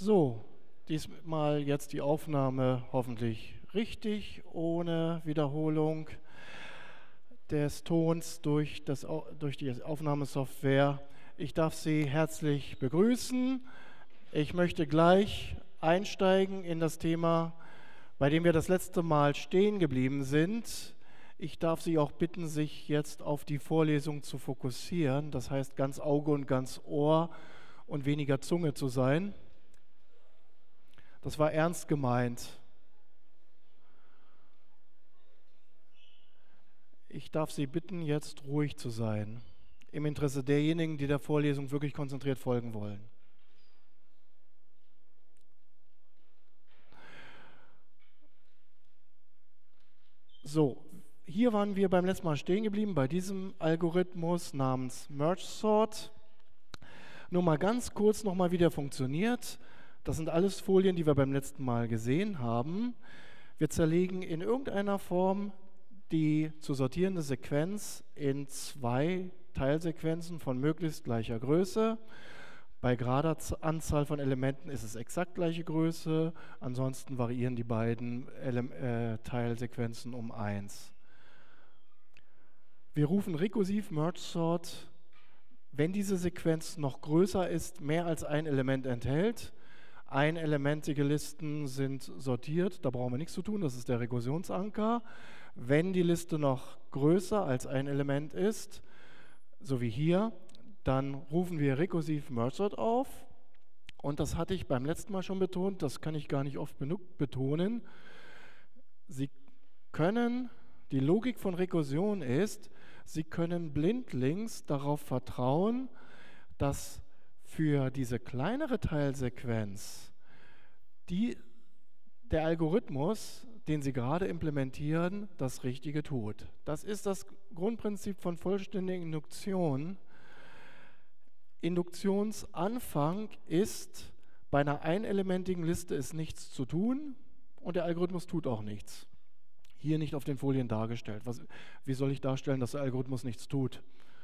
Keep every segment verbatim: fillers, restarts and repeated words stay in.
So, diesmal jetzt die Aufnahme hoffentlich richtig, ohne Wiederholung des Tons durch, das, durch die Aufnahmesoftware. Ich darf Sie herzlich begrüßen. Ich möchte gleich einsteigen in das Thema, bei dem wir das letzte Mal stehen geblieben sind. Ich darf Sie auch bitten, sich jetzt auf die Vorlesung zu fokussieren, das heißt ganz Auge und ganz Ohr und weniger Zunge zu sein. Das war ernst gemeint. Ich darf Sie bitten, jetzt ruhig zu sein, im Interesse derjenigen, die der Vorlesung wirklich konzentriert folgen wollen. So, hier waren wir beim letzten Mal stehen geblieben, bei diesem Algorithmus namens Merge Sort. Nur mal ganz kurz nochmal, wie der funktioniert. Das sind alles Folien, die wir beim letzten Mal gesehen haben. Wir zerlegen in irgendeiner Form die zu sortierende Sequenz in zwei Teilsequenzen von möglichst gleicher Größe. Bei gerader Anzahl von Elementen ist es exakt gleiche Größe, ansonsten variieren die beiden Ele äh, Teilsequenzen um eins. Wir rufen rekursiv Merge Sort, wenn diese Sequenz noch größer ist, mehr als ein Element enthält. Einelementige Listen sind sortiert, da brauchen wir nichts zu tun, das ist der Rekursionsanker. Wenn die Liste noch größer als ein Element ist, so wie hier, dann rufen wir rekursiv Merge Sort auf. Und das hatte ich beim letzten Mal schon betont, das kann ich gar nicht oft genug betonen. Sie können, die Logik von Rekursion ist, Sie können blindlings darauf vertrauen, dass für diese kleinere Teilsequenz die, der Algorithmus, den Sie gerade implementieren, das Richtige tut. Das ist das Grundprinzip von vollständiger Induktion. Induktionsanfang ist, bei einer einelementigen Liste ist nichts zu tun und der Algorithmus tut auch nichts. Hier nicht auf den Folien dargestellt. Was, wie soll ich darstellen, dass der Algorithmus nichts tut?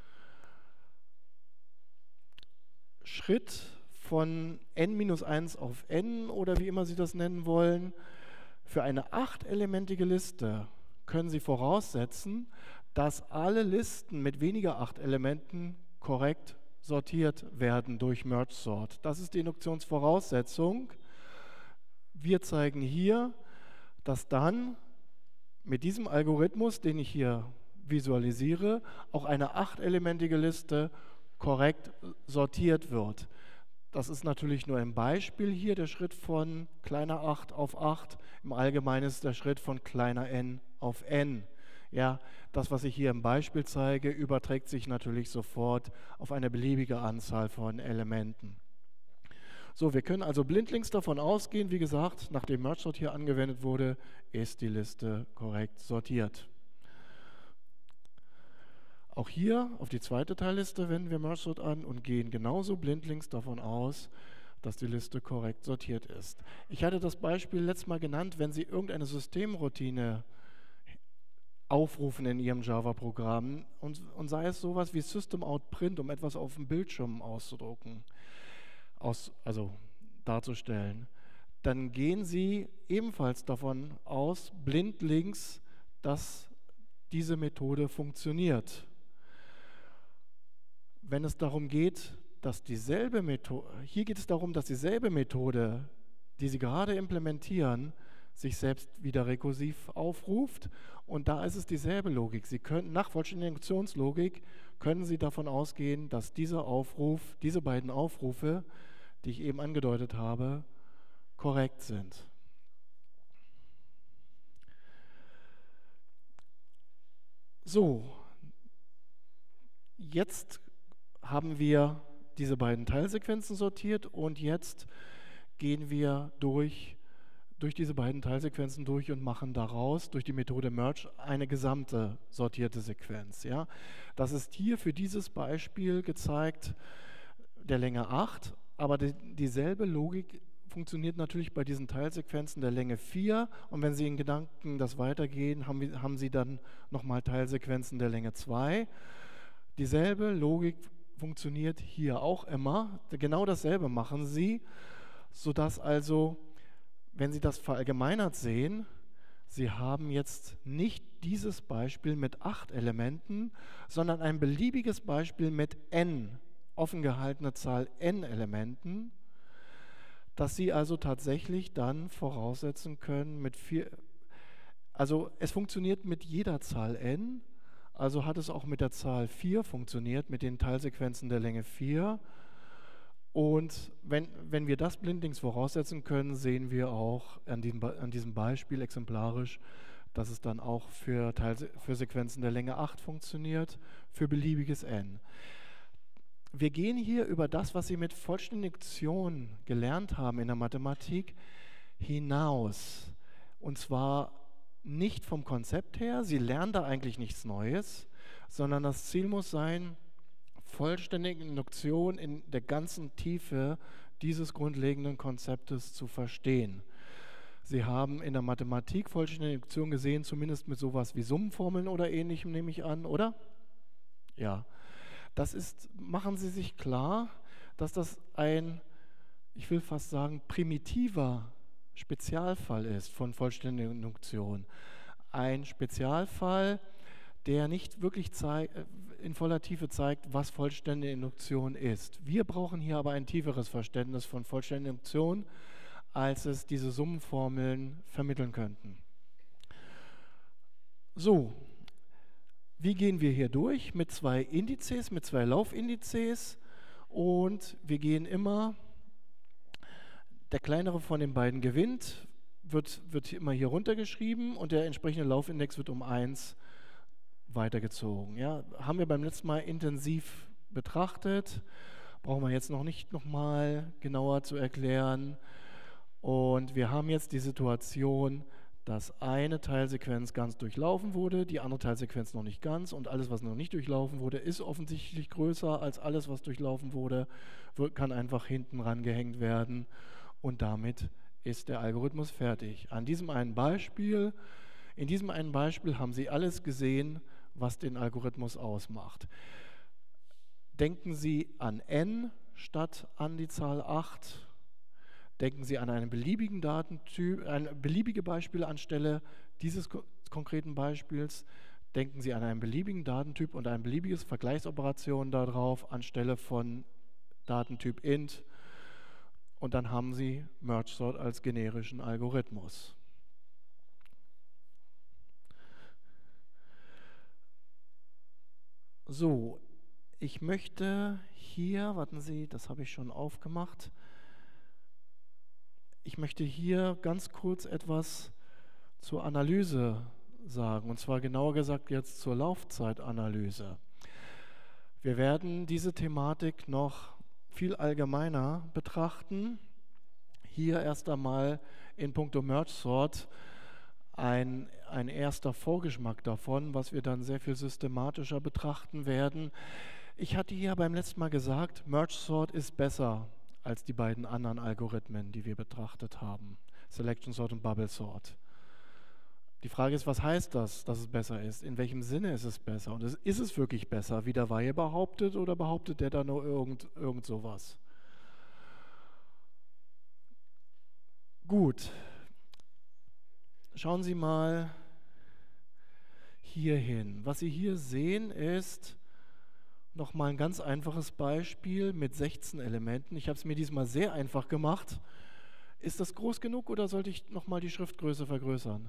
Schritt von n minus eins auf n oder wie immer Sie das nennen wollen. Für eine achtelementige Liste können Sie voraussetzen, dass alle Listen mit weniger acht Elementen korrekt sortiert werden durch Merge Sort. Das ist die Induktionsvoraussetzung. Wir zeigen hier, dass dann mit diesem Algorithmus, den ich hier visualisiere, auch eine achtelementige Liste korrekt sortiert wird. Das ist natürlich nur ein Beispiel hier, der Schritt von kleiner acht auf acht. Im Allgemeinen ist der Schritt von kleiner n auf n. Ja, das, was ich hier im Beispiel zeige, überträgt sich natürlich sofort auf eine beliebige Anzahl von Elementen. So, wir können also blindlings davon ausgehen, wie gesagt, nachdem Merge Sort hier angewendet wurde, ist die Liste korrekt sortiert. Auch hier auf die zweite Teilliste wenden wir Merge Sort an und gehen genauso blindlings davon aus, dass die Liste korrekt sortiert ist. Ich hatte das Beispiel letztes Mal genannt, wenn Sie irgendeine Systemroutine aufrufen in Ihrem Java-Programm und, und sei es sowas wie System-out-print, um etwas auf dem Bildschirm auszudrucken, aus, also darzustellen, dann gehen Sie ebenfalls davon aus, blindlings, dass diese Methode funktioniert. Wenn es darum geht, dass dieselbe Methode, hier geht es darum, dass dieselbe Methode, die Sie gerade implementieren, sich selbst wieder rekursiv aufruft und da ist es dieselbe Logik. Sie können, nach vollständiger Induktionslogik können Sie davon ausgehen, dass dieser Aufruf, diese beiden Aufrufe, die ich eben angedeutet habe, korrekt sind. So, jetzt haben wir diese beiden Teilsequenzen sortiert und jetzt gehen wir durch, durch diese beiden Teilsequenzen durch und machen daraus durch die Methode Merge eine gesamte sortierte Sequenz. Ja? Das ist hier für dieses Beispiel gezeigt der Länge acht, aber die, dieselbe Logik funktioniert natürlich bei diesen Teilsequenzen der Länge vier und wenn Sie in Gedanken das weitergehen, haben, haben Sie dann nochmal Teilsequenzen der Länge zwei. Dieselbe Logik funktioniert hier auch immer. Genau dasselbe machen Sie. sodass also, wenn Sie das verallgemeinert sehen, Sie haben jetzt nicht dieses Beispiel mit acht Elementen, sondern ein beliebiges Beispiel mit n, offen gehaltene Zahl n Elementen, dass Sie also tatsächlich dann voraussetzen können mit vier, also es funktioniert mit jeder Zahl n, also hat es auch mit der Zahl vier funktioniert, mit den Teilsequenzen der Länge vier. Und wenn, wenn wir das blindlings voraussetzen können, sehen wir auch an diesem, an diesem Beispiel exemplarisch, dass es dann auch für, Teil, für Sequenzen der Länge acht funktioniert, für beliebiges n. Wir gehen hier über das, was Sie mit Vollständigation gelernt haben in der Mathematik, hinaus. Und zwar nicht vom Konzept her, Sie lernen da eigentlich nichts Neues, sondern das Ziel muss sein, vollständige Induktion in der ganzen Tiefe dieses grundlegenden Konzeptes zu verstehen. Sie haben in der Mathematik vollständige Induktion gesehen, zumindest mit sowas wie Summenformeln oder Ähnlichem, nehme ich an, oder? Ja. Das ist, machen Sie sich klar, dass das ein, ich will fast sagen, primitiver Spezialfall ist von vollständiger Induktion. Ein Spezialfall, der nicht wirklich zeigt, in voller Tiefe zeigt, was vollständige Induktion ist. Wir brauchen hier aber ein tieferes Verständnis von vollständiger Induktion, als es diese Summenformeln vermitteln könnten. So, wie gehen wir hier durch? Mit zwei Indizes, mit zwei Laufindizes, und wir gehen immer, der kleinere von den beiden gewinnt, wird, wird immer hier runtergeschrieben und der entsprechende Laufindex wird um eins weitergezogen. Ja, haben wir beim letzten Mal intensiv betrachtet, brauchen wir jetzt noch nicht nochmal genauer zu erklären. Und wir haben jetzt die Situation, dass eine Teilsequenz ganz durchlaufen wurde, die andere Teilsequenz noch nicht ganz, und alles, was noch nicht durchlaufen wurde, ist offensichtlich größer als alles, was durchlaufen wurde, kann einfach hinten rangehängt werden und damit ist der Algorithmus fertig. An diesem einen Beispiel, in diesem einen Beispiel haben Sie alles gesehen, was den Algorithmus ausmacht. Denken Sie an n statt an die Zahl acht. Denken Sie an einen beliebigen Datentyp, ein beliebige Beispiel anstelle dieses konkreten Beispiels. Denken Sie an einen beliebigen Datentyp und ein beliebiges Vergleichsoperation darauf anstelle von Datentyp int. Und dann haben Sie Merge Sort als generischen Algorithmus. So, ich möchte hier, warten Sie, das habe ich schon aufgemacht. Ich möchte hier ganz kurz etwas zur Analyse sagen, und zwar genauer gesagt jetzt zur Laufzeitanalyse. Wir werden diese Thematik noch viel allgemeiner betrachten. Hier erst einmal in puncto Merge Sort ein, ein erster Vorgeschmack davon, was wir dann sehr viel systematischer betrachten werden. Ich hatte hier beim letzten Mal gesagt, Merge Sort ist besser als die beiden anderen Algorithmen, die wir betrachtet haben, Selection Sort und Bubble Sort. Die Frage ist, was heißt das, dass es besser ist? In welchem Sinne ist es besser? Und ist, ist es wirklich besser, wie der Weihe behauptet, oder behauptet der da nur irgend, irgend sowas? Gut. Schauen Sie mal hier hin. Was Sie hier sehen, ist nochmal ein ganz einfaches Beispiel mit sechzehn Elementen. Ich habe es mir diesmal sehr einfach gemacht. Ist das groß genug oder sollte ich nochmal die Schriftgröße vergrößern?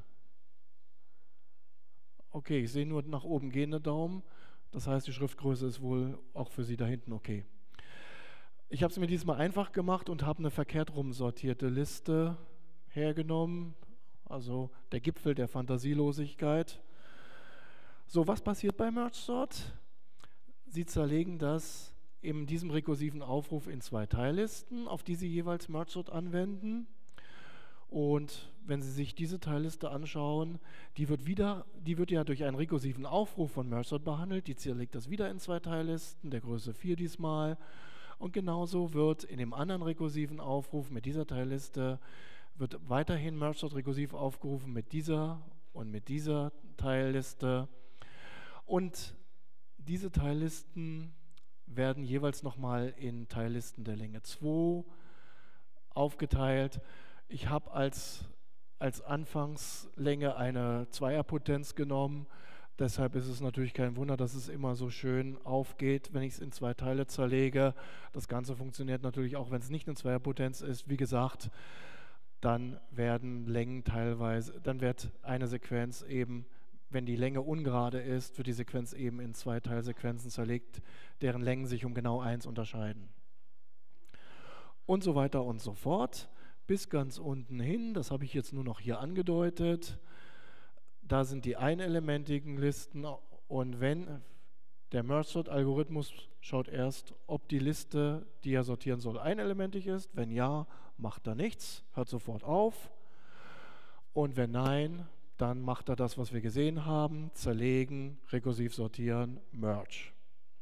Okay, ich sehe nur nach oben gehende Daumen. Das heißt, die Schriftgröße ist wohl auch für Sie da hinten okay. Ich habe es mir diesmal einfach gemacht und habe eine verkehrt rum sortierte Liste hergenommen. Also der Gipfel der Fantasielosigkeit. So, was passiert bei Merge Sort? Sie zerlegen das in diesem rekursiven Aufruf in zwei Teillisten, auf die Sie jeweils Merge Sort anwenden. Und wenn Sie sich diese Teilliste anschauen, die wird, wieder, die wird ja durch einen rekursiven Aufruf von Merge Sort behandelt. Die zerlegt das wieder in zwei Teillisten, der Größe vier diesmal. Und genauso wird in dem anderen rekursiven Aufruf mit dieser Teilliste wird weiterhin Merge Sort rekursiv aufgerufen mit dieser und mit dieser Teilliste. Und diese Teillisten werden jeweils nochmal in Teillisten der Länge zwei aufgeteilt. Ich habe als, als Anfangslänge eine Zweierpotenz genommen. Deshalb ist es natürlich kein Wunder, dass es immer so schön aufgeht, wenn ich es in zwei Teile zerlege. Das Ganze funktioniert natürlich auch, wenn es nicht eine Zweierpotenz ist. Wie gesagt, dann werden Längen teilweise, dann wird eine Sequenz eben, wenn die Länge ungerade ist, wird die Sequenz eben in zwei Teilsequenzen zerlegt, deren Längen sich um genau eins unterscheiden. Und so weiter und so fort, bis ganz unten hin, das habe ich jetzt nur noch hier angedeutet. Da sind die einelementigen Listen und wenn der Merge-Sort-Algorithmus schaut erst, ob die Liste, die er sortieren soll, einelementig ist. Wenn ja, macht er nichts, hört sofort auf. Und wenn nein, dann macht er das, was wir gesehen haben, zerlegen, rekursiv sortieren, Merge.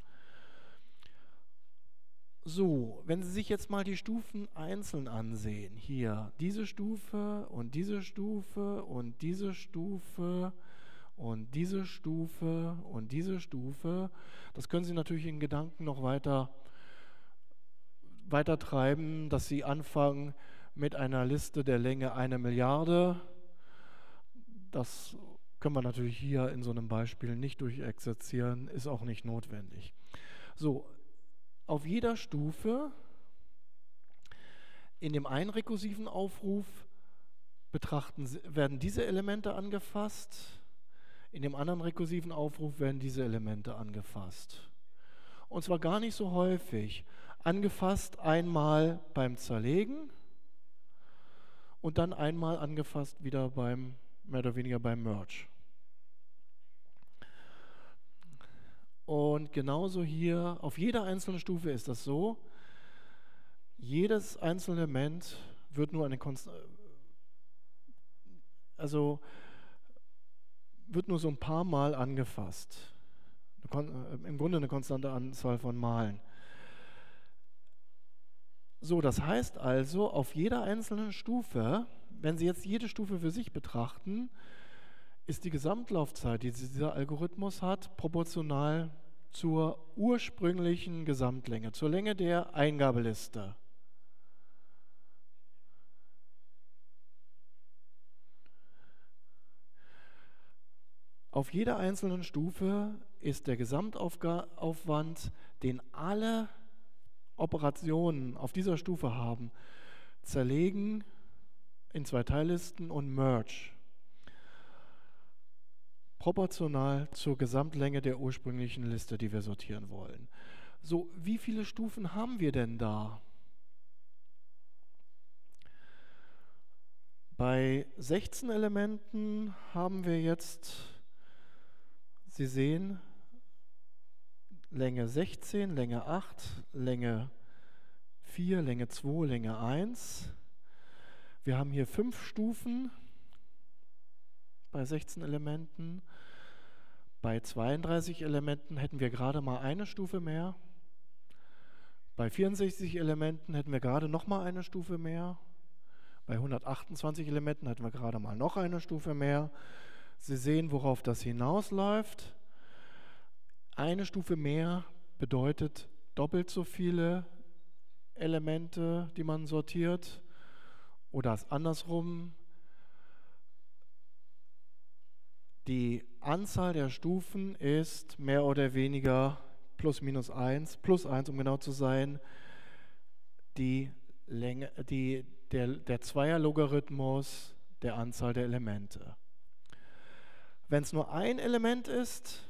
So, wenn Sie sich jetzt mal die Stufen einzeln ansehen, hier diese Stufe und diese Stufe und diese Stufe und diese Stufe und diese Stufe, das können Sie natürlich in Gedanken noch weiter, weiter treiben, dass Sie anfangen mit einer Liste der Länge eine Milliarde. Das können wir natürlich hier in so einem Beispiel nicht durchexerzieren, ist auch nicht notwendig. So, auf jeder Stufe in dem einen rekursiven Aufruf betrachten, werden diese Elemente angefasst, in dem anderen rekursiven Aufruf werden diese Elemente angefasst. Und zwar gar nicht so häufig. Angefasst einmal beim Zerlegen und dann einmal angefasst wieder beim, mehr oder weniger beim Merge. Und genauso hier, auf jeder einzelnen Stufe ist das so, jedes einzelne Element wird nur eine Konst also wird nur so ein paar Mal angefasst. Im Grunde eine konstante Anzahl von Malen. So, das heißt also, auf jeder einzelnen Stufe, wenn Sie jetzt jede Stufe für sich betrachten, ist die Gesamtlaufzeit, die dieser Algorithmus hat, proportional zur ursprünglichen Gesamtlänge, zur Länge der Eingabeliste. Auf jeder einzelnen Stufe ist der Gesamtaufwand, den alle Operationen auf dieser Stufe haben, zerlegen in zwei Teillisten und Merge, proportional zur Gesamtlänge der ursprünglichen Liste, die wir sortieren wollen. So, wie viele Stufen haben wir denn da? Bei sechzehn Elementen haben wir jetzt, Sie sehen, Länge sechzehn, Länge acht, Länge vier, Länge zwei, Länge eins. Wir haben hier fünf Stufen bei sechzehn Elementen. Bei zweiunddreißig Elementen hätten wir gerade mal eine Stufe mehr. Bei vierundsechzig Elementen hätten wir gerade noch mal eine Stufe mehr. Bei hundertachtundzwanzig Elementen hätten wir gerade mal noch eine Stufe mehr. Sie sehen, worauf das hinausläuft. Eine Stufe mehr bedeutet doppelt so viele Elemente, die man sortiert. Oder andersrum, die Anzahl der Stufen ist mehr oder weniger plus minus eins, plus eins, um genau zu sein, die Länge, die, der, der Zweierlogarithmus der Anzahl der Elemente. Wenn es nur ein Element ist,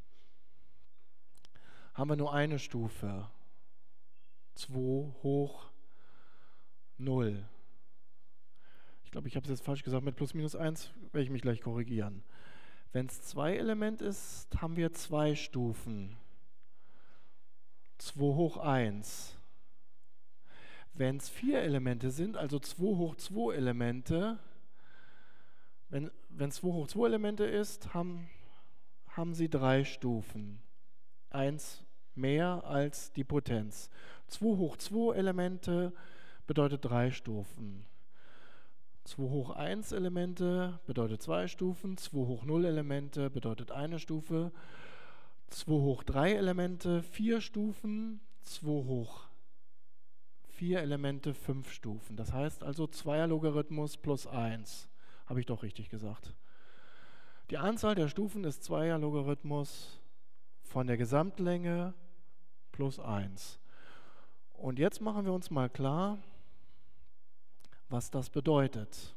haben wir nur eine Stufe. zwei hoch null. Ich glaube, ich habe es jetzt falsch gesagt, mit plus minus eins werde ich mich gleich korrigieren. Wenn es zwei Element ist, haben wir zwei Stufen. zwei hoch eins. Wenn es vier Elemente sind, also zwei hoch zwei Elemente, wenn wenn zwei hoch zwei Elemente ist, haben, haben Sie drei Stufen. Eins mehr als die Potenz. zwei hoch zwei Elemente bedeutet drei Stufen. zwei hoch eins Elemente bedeutet zwei Stufen. zwei hoch null Elemente bedeutet eine Stufe. zwei hoch drei Elemente vier Stufen. zwei hoch vier Elemente, fünf Stufen. Das heißt also Zweierlogarithmus plus eins. Habe ich doch richtig gesagt. Die Anzahl der Stufen ist Zweierlogarithmus von der Gesamtlänge plus eins. Und jetzt machen wir uns mal klar, was das bedeutet.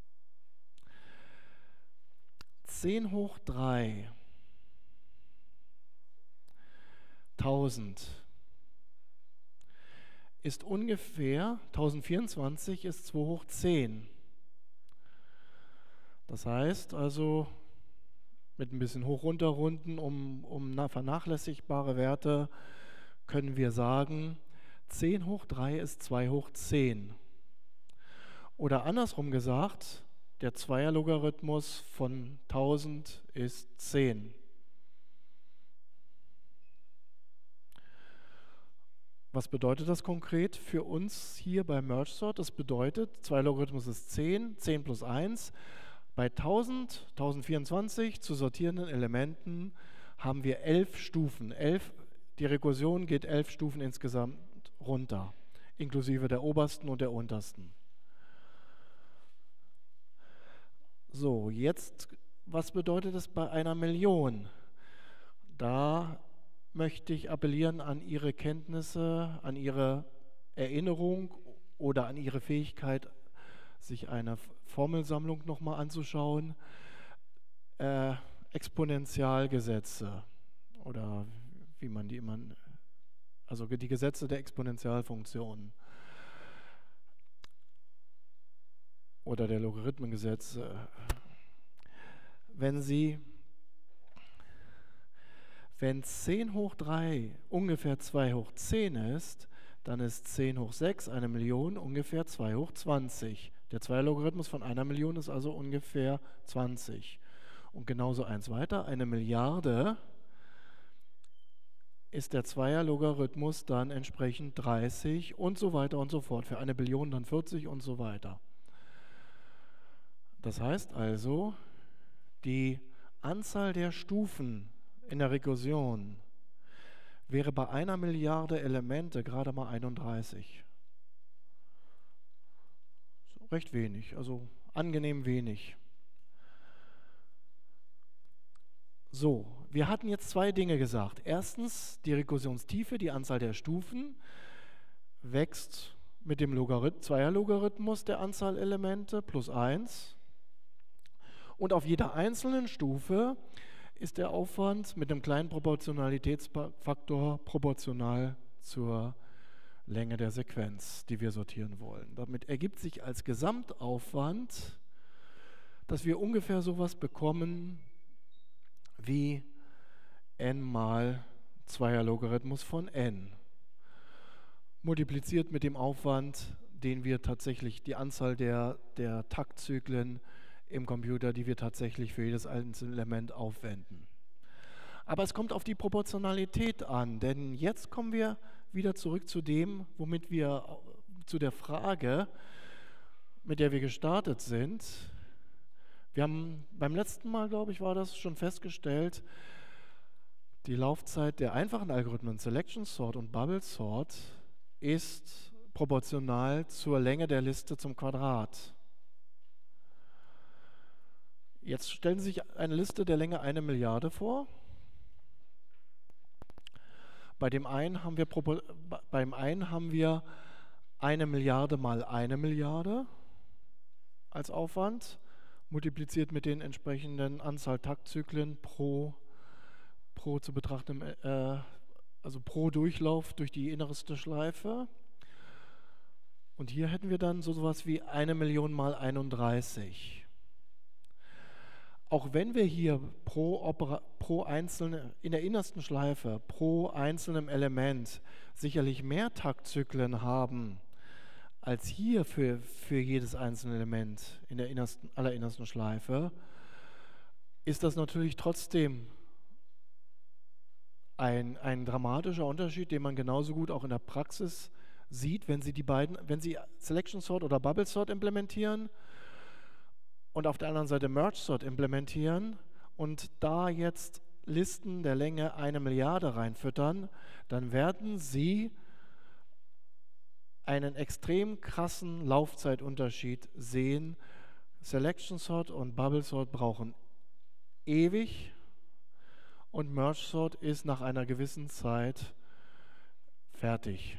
zehn hoch drei, tausend, ist ungefähr, tausendvierundzwanzig ist zwei hoch zehn. Das heißt also, mit ein bisschen hoch runter runden, um, um vernachlässigbare Werte, können wir sagen, zehn hoch drei ist zwei hoch zehn. Oder andersrum gesagt, der Zweierlogarithmus von tausend ist zehn. Was bedeutet das konkret für uns hier bei Merge Sort? Das bedeutet, Zweierlogarithmus ist zehn, zehn plus eins. Bei tausend, tausendvierundzwanzig zu sortierenden Elementen haben wir elf Stufen. elf, die Rekursion geht elf Stufen insgesamt runter, inklusive der obersten und der untersten. So, jetzt, was bedeutet es bei einer Million? Da möchte ich appellieren an Ihre Kenntnisse, an Ihre Erinnerung oder an Ihre Fähigkeit, sich eine Formelsammlung nochmal anzuschauen. Äh, Exponentialgesetze oder wie man die immer, also die Gesetze der Exponentialfunktionen oder der Logarithmengesetze. Wenn Sie Wenn zehn hoch drei ungefähr zwei hoch zehn ist, dann ist zehn hoch sechs, eine Million, ungefähr zwei hoch zwanzig. Der Zweierlogarithmus von einer Million ist also ungefähr zwanzig. Und genauso eins weiter, eine Milliarde ist der Zweierlogarithmus dann entsprechend dreißig und so weiter und so fort. Für eine Billion dann vierzig und so weiter. Das heißt also, die Anzahl der Stufen in der Rekursion wäre bei einer Milliarde Elemente gerade mal einunddreißig. So, recht wenig, also angenehm wenig. So, wir hatten jetzt zwei Dinge gesagt. Erstens, die Rekursionstiefe, die Anzahl der Stufen, wächst mit dem Logarith- Zweierlogarithmus der Anzahl Elemente plus eins. Und auf jeder einzelnen Stufe ist der Aufwand mit einem kleinen Proportionalitätsfaktor proportional zur Länge der Sequenz, die wir sortieren wollen. Damit ergibt sich als Gesamtaufwand, dass wir ungefähr sowas bekommen wie n mal Zweierlogarithmus von n, multipliziert mit dem Aufwand, den wir tatsächlich, die Anzahl der, der Taktzyklen im Computer, die wir tatsächlich für jedes einzelne Element aufwenden. Aber es kommt auf die Proportionalität an, denn jetzt kommen wir wieder zurück zu dem, womit wir, zu der Frage, mit der wir gestartet sind. Wir haben beim letzten Mal, glaube ich, war das schon festgestellt, die Laufzeit der einfachen Algorithmen Selection Sort und Bubble Sort ist proportional zur Länge der Liste zum Quadrat. Jetzt stellen Sie sich eine Liste der Länge eine Milliarde vor. Bei dem einen haben wir, beim einen haben wir eine Milliarde mal eine Milliarde als Aufwand, multipliziert mit den entsprechenden Anzahl Taktzyklen pro, pro zu betrachten, äh, also pro Durchlauf durch die innerste Schleife. Und hier hätten wir dann so etwas wie eine Million mal einunddreißig. Auch wenn wir hier pro, Opera, pro einzelne, in der innersten Schleife pro einzelnem Element sicherlich mehr Taktzyklen haben, als hier für, für jedes einzelne Element in der innersten, allerinnersten Schleife, ist das natürlich trotzdem ein, ein dramatischer Unterschied, den man genauso gut auch in der Praxis sieht, wenn Sie die beiden, wenn Sie Selection Sort oder Bubble Sort implementieren und auf der anderen Seite Merge Sort implementieren und da jetzt Listen der Länge eine Milliarde reinfüttern, dann werden Sie einen extrem krassen Laufzeitunterschied sehen. Selection Sort und Bubble Sort brauchen ewig und Merge Sort ist nach einer gewissen Zeit fertig.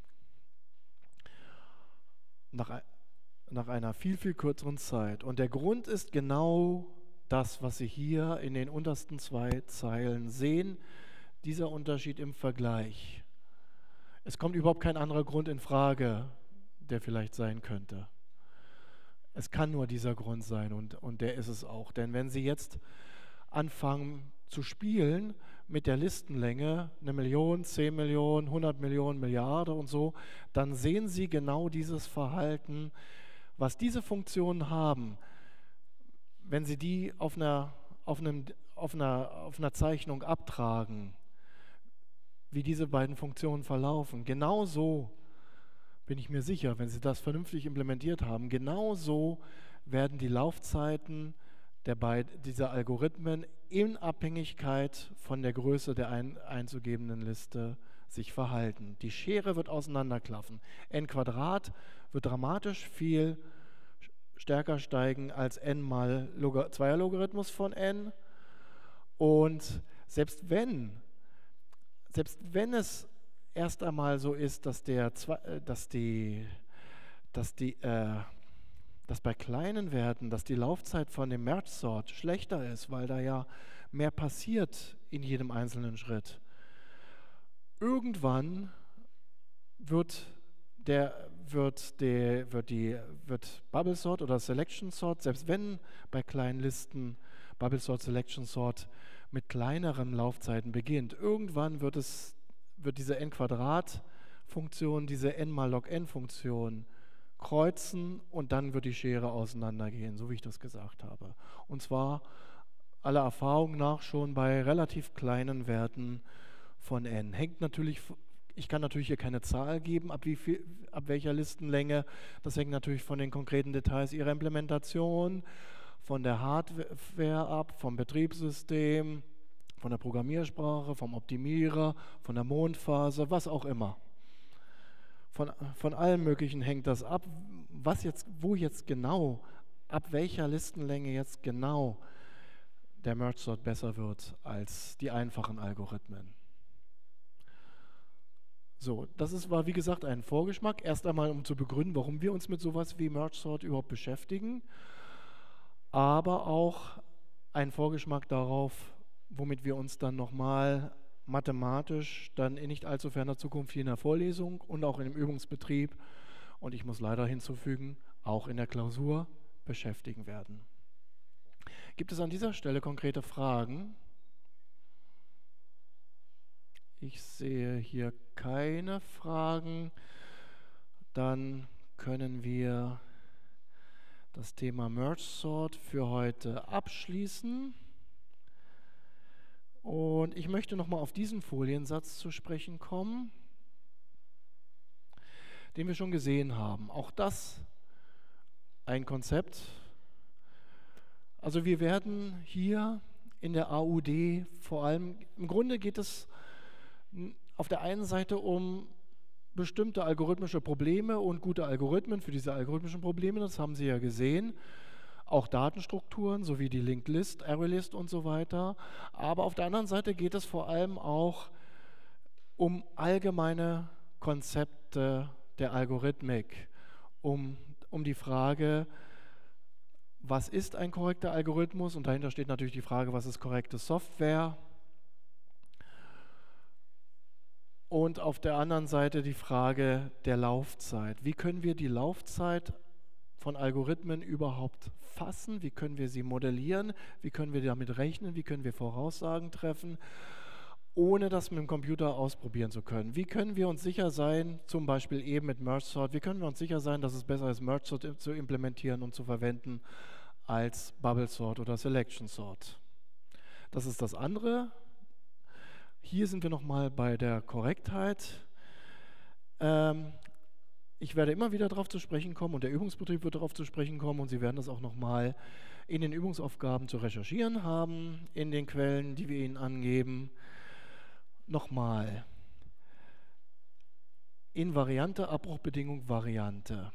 Nach, nach einer viel, viel kürzeren Zeit. Und der Grund ist genau das, was Sie hier in den untersten zwei Zeilen sehen, dieser Unterschied im Vergleich. Es kommt überhaupt kein anderer Grund in Frage, der vielleicht sein könnte. Es kann nur dieser Grund sein und, und der ist es auch. Denn wenn Sie jetzt anfangen zu spielen mit der Listenlänge, eine Million, zehn Millionen, hundert Millionen, Milliarden und so, dann sehen Sie genau dieses Verhalten, was diese Funktionen haben, wenn Sie die auf einer, auf einem, auf einer, auf einer Zeichnung abtragen, wie diese beiden Funktionen verlaufen. Genauso bin ich mir sicher, wenn Sie das vernünftig implementiert haben, genauso werden die Laufzeiten der beid, dieser Algorithmen in Abhängigkeit von der Größe der ein, einzugebenden Liste sich verhalten. Die Schere wird auseinanderklaffen. N Quadrat wird dramatisch viel stärker steigen als n mal Log- Zweierlogarithmus von n. Und selbst wenn, selbst wenn es erst einmal so ist, dass, der, dass, die, dass, die, äh, dass bei kleinen Werten, dass die Laufzeit von dem Merge Sort schlechter ist, weil da ja mehr passiert in jedem einzelnen Schritt. Irgendwann wird der wird, der, wird, die, wird Bubble Sort oder Selection Sort, selbst wenn bei kleinen Listen Bubble Sort, Selection Sort mit kleineren Laufzeiten beginnt, irgendwann wird, es, wird diese n-Quadrat-Funktion, diese n mal log n-Funktion kreuzen und dann wird die Schere auseinandergehen, so wie ich das gesagt habe. Und zwar aller Erfahrung nach schon bei relativ kleinen Werten von n. Hängt natürlich, ich kann natürlich hier keine Zahl geben, ab, wie viel, ab welcher Listenlänge. Das hängt natürlich von den konkreten Details Ihrer Implementation, von der Hardware ab, vom Betriebssystem, von der Programmiersprache, vom Optimierer, von der Mondphase, was auch immer. Von, von allem Möglichen hängt das ab, was jetzt, wo jetzt genau, ab welcher Listenlänge jetzt genau der Merge Sort besser wird als die einfachen Algorithmen. So, das ist, war wie gesagt ein Vorgeschmack, erst einmal um zu begründen, warum wir uns mit sowas wie Merge Sort überhaupt beschäftigen, aber auch ein Vorgeschmack darauf, womit wir uns dann nochmal mathematisch dann in nicht allzu ferner Zukunft hier in der Vorlesung und auch im Übungsbetrieb und ich muss leider hinzufügen, auch in der Klausur beschäftigen werden. Gibt es an dieser Stelle konkrete Fragen? Ich sehe hier keine Fragen. Dann können wir das Thema Merge Sort für heute abschließen. Und ich möchte nochmal auf diesen Foliensatz zu sprechen kommen, den wir schon gesehen haben. Auch das ein Konzept. Also wir werden hier in der A U D vor allem, im Grunde geht es auf der einen Seite um bestimmte algorithmische Probleme und gute Algorithmen für diese algorithmischen Probleme, das haben Sie ja gesehen, auch Datenstrukturen sowie die Linked List, ArrayList und so weiter. Aber auf der anderen Seite geht es vor allem auch um allgemeine Konzepte der Algorithmik, um, um die Frage, was ist ein korrekter Algorithmus? Und dahinter steht natürlich die Frage, was ist korrekte Software? Und auf der anderen Seite die Frage der Laufzeit. Wie können wir die Laufzeit von Algorithmen überhaupt fassen? Wie können wir sie modellieren? Wie können wir damit rechnen? Wie können wir Voraussagen treffen, ohne das mit dem Computer ausprobieren zu können? Wie können wir uns sicher sein, zum Beispiel eben mit Merge Sort, wie können wir uns sicher sein, dass es besser ist, Merge Sort zu implementieren und zu verwenden als Bubble Sort oder Selection Sort? Das ist das andere. Hier sind wir nochmal bei der Korrektheit. Ähm, ich werde immer wieder darauf zu sprechen kommen und der Übungsbetrieb wird darauf zu sprechen kommen und Sie werden das auch nochmal in den Übungsaufgaben zu recherchieren haben, in den Quellen, die wir Ihnen angeben. Nochmal, Invariante, Abbruchbedingung, Variante.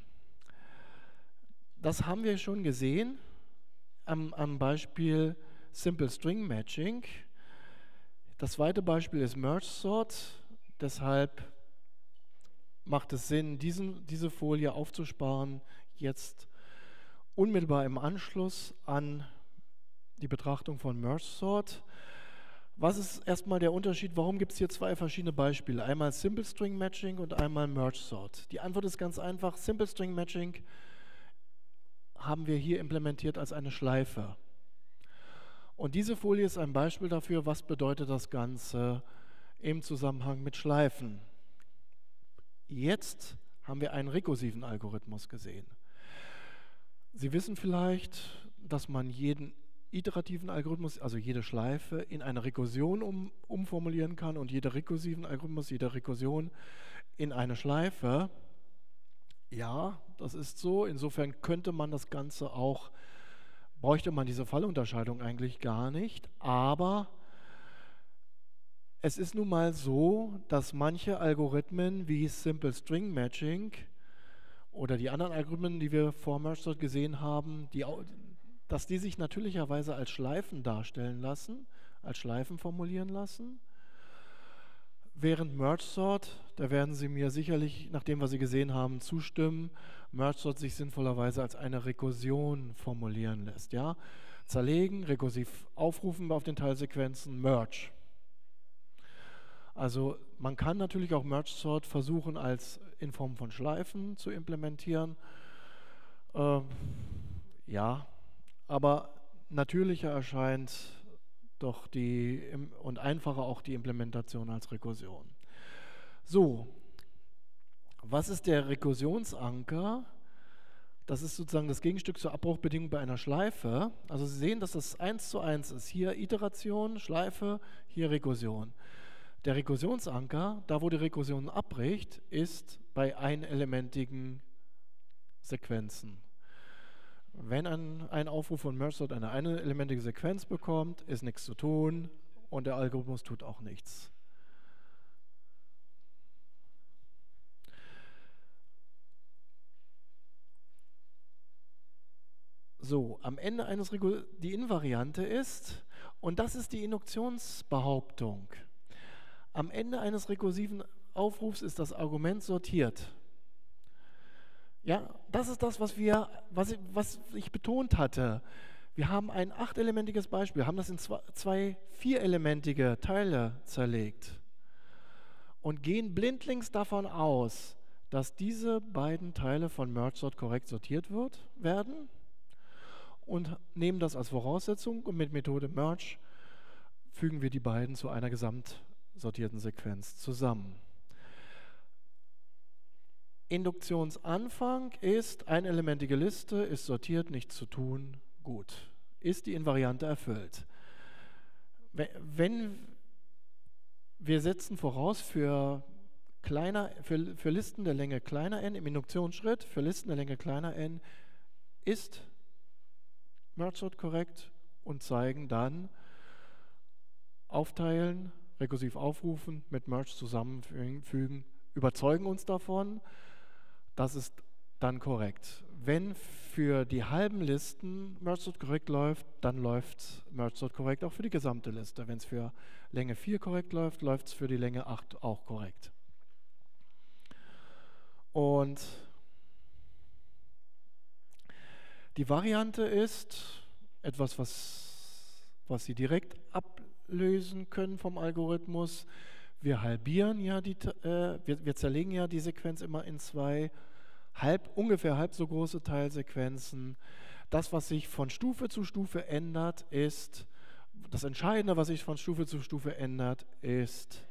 Das haben wir schon gesehen am, am Beispiel Simple String Matching. Das zweite Beispiel ist Merge Sort, deshalb macht es Sinn, diesen, diese Folie aufzusparen, jetzt unmittelbar im Anschluss an die Betrachtung von Merge Sort. Was ist erstmal der Unterschied? Warum gibt es hier zwei verschiedene Beispiele? Einmal Simple String Matching und einmal Merge Sort. Die Antwort ist ganz einfach. Simple String Matching haben wir hier implementiert als eine Schleife. Und diese Folie ist ein Beispiel dafür, was bedeutet das Ganze im Zusammenhang mit Schleifen. Jetzt haben wir einen rekursiven Algorithmus gesehen. Sie wissen vielleicht, dass man jeden iterativen Algorithmus, also jede Schleife, in eine Rekursion um, umformulieren kann und jeder rekursiven Algorithmus, jede Rekursion in eine Schleife. Ja, das ist so. Insofern könnte man das Ganze auch, bräuchte man diese Fallunterscheidung eigentlich gar nicht, aber es ist nun mal so, dass manche Algorithmen wie Simple String Matching oder die anderen Algorithmen, die wir vor Merge Sort gesehen haben, die, dass die sich natürlicherweise als Schleifen darstellen lassen, als Schleifen formulieren lassen. Während Merge Sort, da werden Sie mir sicherlich, nachdem wir Sie gesehen haben, zustimmen, Merge Sort sich sinnvollerweise als eine Rekursion formulieren lässt. Ja? Zerlegen, rekursiv aufrufen auf den Teilsequenzen, Merge. Also man kann natürlich auch Merge Sort versuchen, als in Form von Schleifen zu implementieren. Äh, ja, aber natürlicher erscheint doch die und einfacher auch die Implementation als Rekursion. So, was ist der Rekursionsanker? Das ist sozusagen das Gegenstück zur Abbruchbedingung bei einer Schleife. Also Sie sehen, dass das eins zu eins ist. Hier Iteration, Schleife, hier Rekursion. Der Rekursionsanker, da wo die Rekursion abbricht, ist bei einelementigen Sequenzen. Wenn ein, ein Aufruf von Merge Sort eine einelementige Sequenz bekommt, ist nichts zu tun und der Algorithmus tut auch nichts. So, am Ende eines Rekur die Invariante ist, und das ist die Induktionsbehauptung, am Ende eines rekursiven Aufrufs ist das Argument sortiert. Ja, das ist das, was, wir, was, ich, was ich betont hatte. Wir haben ein achtelementiges Beispiel, haben das in zwei, zwei vierelementige Teile zerlegt und gehen blindlings davon aus, dass diese beiden Teile von Merge Sort korrekt sortiert wird, werden und nehmen das als Voraussetzung und mit Methode Merge fügen wir die beiden zu einer gesamtsortierten Sequenz zusammen. Induktionsanfang ist einelementige Liste, ist sortiert, nichts zu tun, gut. Ist die Invariante erfüllt. Wenn wir setzen voraus für, kleiner, für, für Listen der Länge kleiner n im Induktionsschritt, für Listen der Länge kleiner n ist Merge Sort korrekt und zeigen dann aufteilen, rekursiv aufrufen, mit Merge zusammenfügen, überzeugen uns davon, das ist dann korrekt. Wenn für die halben Listen Merge Sort korrekt läuft, dann läuft Merge Sort korrekt auch für die gesamte Liste. Wenn es für Länge vier korrekt läuft, läuft es für die Länge acht auch korrekt. Und die Variante ist etwas, was, was Sie direkt ablösen können vom Algorithmus. Wir halbieren ja die, äh, wir, wir zerlegen ja die Sequenz immer in zwei halb, ungefähr halb so große Teilsequenzen. Das, was sich von Stufe zu Stufe ändert, ist, das Entscheidende, was sich von Stufe zu Stufe ändert, ist,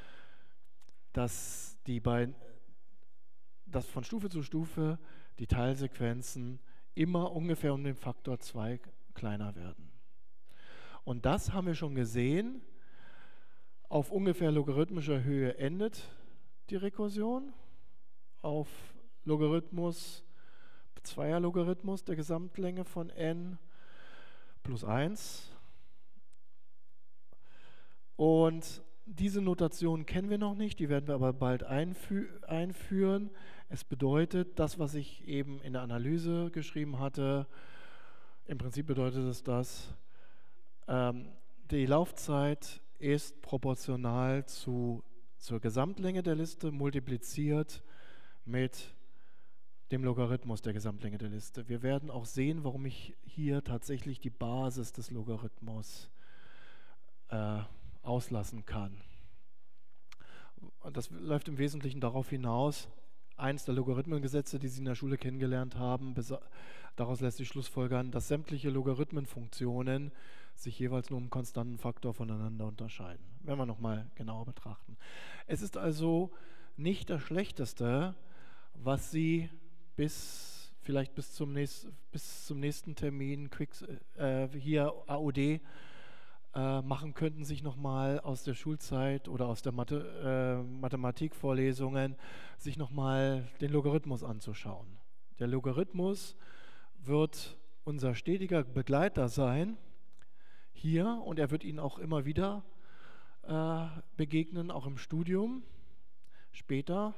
dass die beiden, dass von Stufe zu Stufe die Teilsequenzen immer ungefähr um den Faktor zwei kleiner werden. Und das haben wir schon gesehen. Auf ungefähr logarithmischer Höhe endet die Rekursion. Auf Logarithmus, Zweier-Logarithmus der Gesamtlänge von n plus eins. Und diese Notation kennen wir noch nicht, die werden wir aber bald einfü einführen. Es bedeutet, das, was ich eben in der Analyse geschrieben hatte, im Prinzip bedeutet es das, ähm, die Laufzeit ist proportional zu, zur Gesamtlänge der Liste multipliziert mit dem Logarithmus der Gesamtlänge der Liste. Wir werden auch sehen, warum ich hier tatsächlich die Basis des Logarithmus äh, auslassen kann. Und das läuft im Wesentlichen darauf hinaus, eins der Logarithmengesetze, die Sie in der Schule kennengelernt haben, daraus lässt sich schlussfolgern, dass sämtliche Logarithmenfunktionen sich jeweils nur um einen konstanten Faktor voneinander unterscheiden. Werden wir nochmal genauer betrachten. Es ist also nicht das Schlechteste, was Sie bis vielleicht bis zum, nächst, bis zum nächsten Termin Quicks, äh, hier A U D äh, machen könnten, sich nochmal aus der Schulzeit oder aus der Mathe, äh, Mathematikvorlesungen sich nochmal den Logarithmus anzuschauen. Der Logarithmus wird unser stetiger Begleiter sein hier und er wird Ihnen auch immer wieder äh, begegnen, auch im Studium später.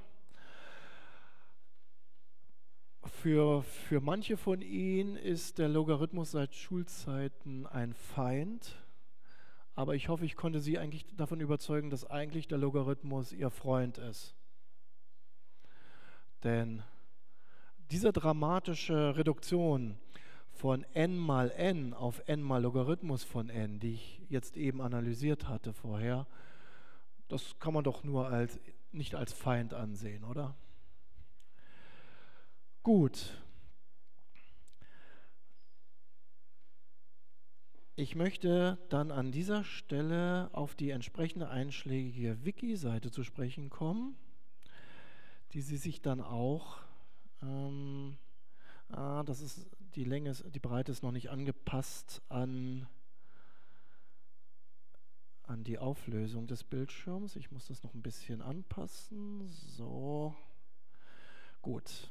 Für, für manche von Ihnen ist der Logarithmus seit Schulzeiten ein Feind, aber ich hoffe, ich konnte Sie eigentlich davon überzeugen, dass eigentlich der Logarithmus Ihr Freund ist. Denn diese dramatische Reduktion von n mal n auf n mal Logarithmus von n, die ich jetzt eben analysiert hatte vorher, das kann man doch nur als, nicht als Feind ansehen, oder? Gut. Ich möchte dann an dieser Stelle auf die entsprechende einschlägige Wiki-Seite zu sprechen kommen, die Sie sich dann auch, ähm, ah, das ist die Länge, die Breite ist noch nicht angepasst an, an die Auflösung des Bildschirms. Ich muss das noch ein bisschen anpassen. So, gut.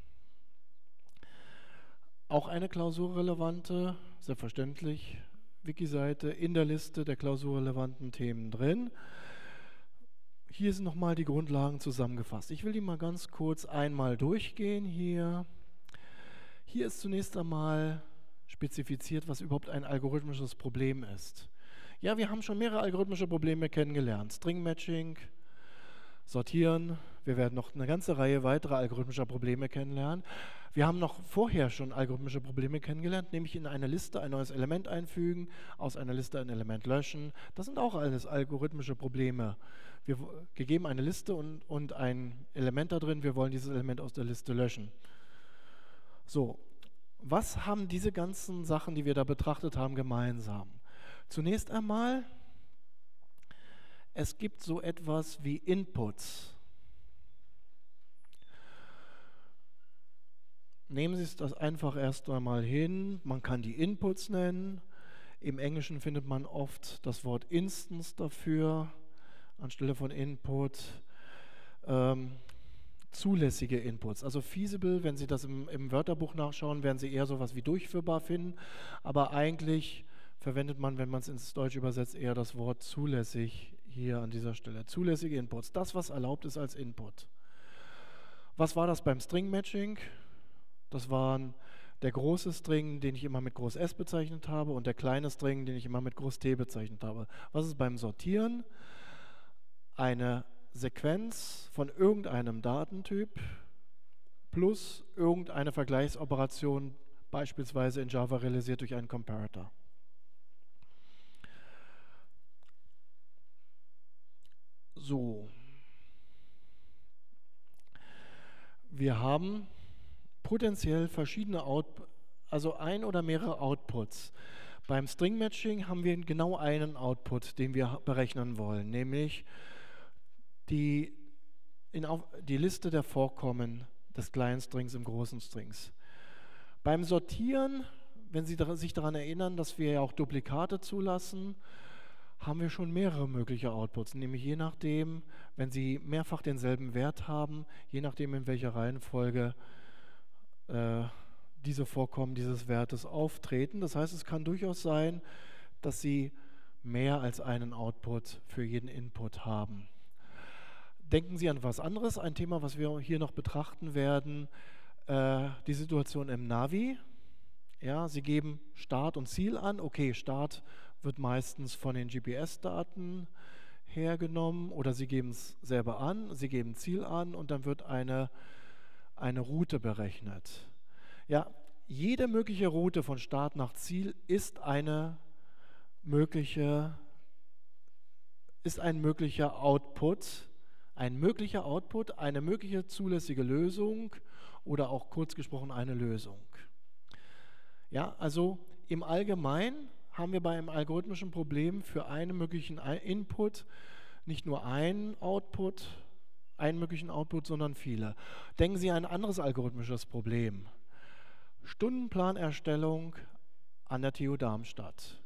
Auch eine klausurrelevante, selbstverständlich, Wiki-Seite in der Liste der klausurrelevanten Themen drin. Hier sind nochmal die Grundlagen zusammengefasst. Ich will die mal ganz kurz einmal durchgehen hier. Hier ist zunächst einmal spezifiziert, was überhaupt ein algorithmisches Problem ist. Ja, wir haben schon mehrere algorithmische Probleme kennengelernt. String-Matching, Sortieren. Wir werden noch eine ganze Reihe weiterer algorithmischer Probleme kennenlernen. Wir haben noch vorher schon algorithmische Probleme kennengelernt, nämlich in eine Liste ein neues Element einfügen, aus einer Liste ein Element löschen. Das sind auch alles algorithmische Probleme. Wir gegeben eine Liste und, und ein Element da drin, wir wollen dieses Element aus der Liste löschen. So, was haben diese ganzen Sachen, die wir da betrachtet haben, gemeinsam? Zunächst einmal, es gibt so etwas wie Inputs. Nehmen Sie es das einfach erst einmal hin. Man kann die Inputs nennen. Im Englischen findet man oft das Wort Instance dafür, anstelle von Input. Ähm, zulässige Inputs, also feasible, wenn Sie das im, im Wörterbuch nachschauen, werden Sie eher sowas wie durchführbar finden, aber eigentlich verwendet man, wenn man es ins Deutsch übersetzt, eher das Wort zulässig hier an dieser Stelle. Zulässige Inputs, das, was erlaubt ist als Input. Was war das beim String-Matching? Das waren der große String, den ich immer mit Groß S bezeichnet habe, und der kleine String, den ich immer mit Groß T bezeichnet habe. Was ist beim Sortieren? Eine Sequenz von irgendeinem Datentyp plus irgendeine Vergleichsoperation, beispielsweise in Java realisiert durch einen Comparator. So. Wir haben potenziell verschiedene Outputs, also ein oder mehrere Outputs. Beim String Matching haben wir genau einen Output, den wir berechnen wollen, nämlich die, in auf, die Liste der Vorkommen des kleinen Strings im großen Strings. Beim Sortieren, wenn Sie sich daran erinnern, dass wir ja auch Duplikate zulassen, haben wir schon mehrere mögliche Outputs, nämlich je nachdem, wenn Sie mehrfach denselben Wert haben, je nachdem, in welcher Reihenfolge äh, diese Vorkommen dieses Wertes auftreten. Das heißt, es kann durchaus sein, dass Sie mehr als einen Output für jeden Input haben. Denken Sie an was anderes, ein Thema, was wir hier noch betrachten werden, äh, die Situation im Navi. Ja, Sie geben Start und Ziel an. Okay, Start wird meistens von den G P S-Daten hergenommen oder Sie geben es selber an, Sie geben Ziel an und dann wird eine, eine Route berechnet. Ja, jede mögliche Route von Start nach Ziel ist eine mögliche, ist ein möglicher Output, ein möglicher Output, eine mögliche zulässige Lösung oder auch kurz gesprochen eine Lösung. Ja, also im Allgemeinen haben wir bei einem algorithmischen Problem für einen möglichen Input nicht nur einen Output, einen möglichen Output, sondern viele. Denken Sie an ein anderes algorithmisches Problem. Stundenplanerstellung an der T U Darmstadt.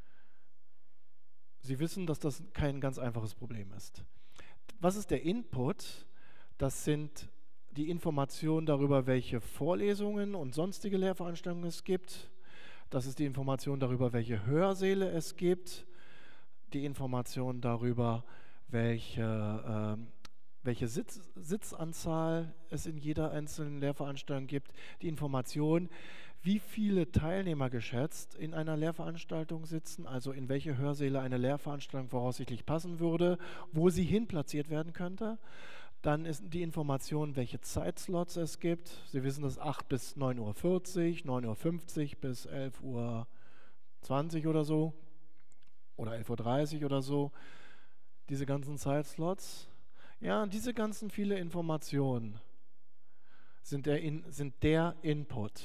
Sie wissen, dass das kein ganz einfaches Problem ist. Was ist der Input? Das sind die Informationen darüber, welche Vorlesungen und sonstige Lehrveranstaltungen es gibt. Das ist die Information darüber, welche Hörsäle es gibt. Die Information darüber, welche, äh, welche Sitz, Sitzanzahl es in jeder einzelnen Lehrveranstaltung gibt. Die Information, wie viele Teilnehmer geschätzt in einer Lehrveranstaltung sitzen, also in welche Hörsäle eine Lehrveranstaltung voraussichtlich passen würde, wo sie hin platziert werden könnte. Dann ist die Information, welche Zeitslots es gibt. Sie wissen, das acht bis neun Uhr vierzig, neun Uhr fünfzig bis elf Uhr zwanzig oder so oder elf Uhr dreißig oder so. Diese ganzen Zeitslots. Ja, diese ganzen viele Informationen sind der, in, sind der Input.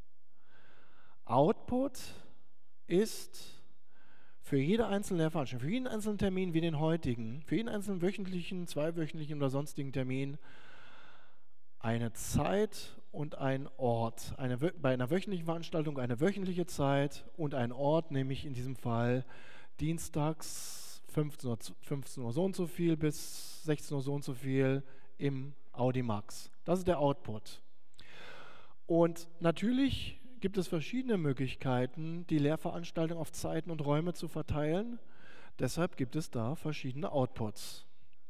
Output ist für jede einzelne Lehrveranstaltung, für jeden einzelnen Termin wie den heutigen, für jeden einzelnen wöchentlichen, zweiwöchentlichen oder sonstigen Termin eine Zeit und ein Ort. Eine, bei einer wöchentlichen Veranstaltung eine wöchentliche Zeit und ein Ort, nämlich in diesem Fall dienstags fünfzehn Uhr, fünfzehn Uhr so und so viel bis sechzehn Uhr so und so viel im Audimax. Das ist der Output. Und natürlich gibt es verschiedene Möglichkeiten, die Lehrveranstaltung auf Zeiten und Räume zu verteilen. Deshalb gibt es da verschiedene Outputs.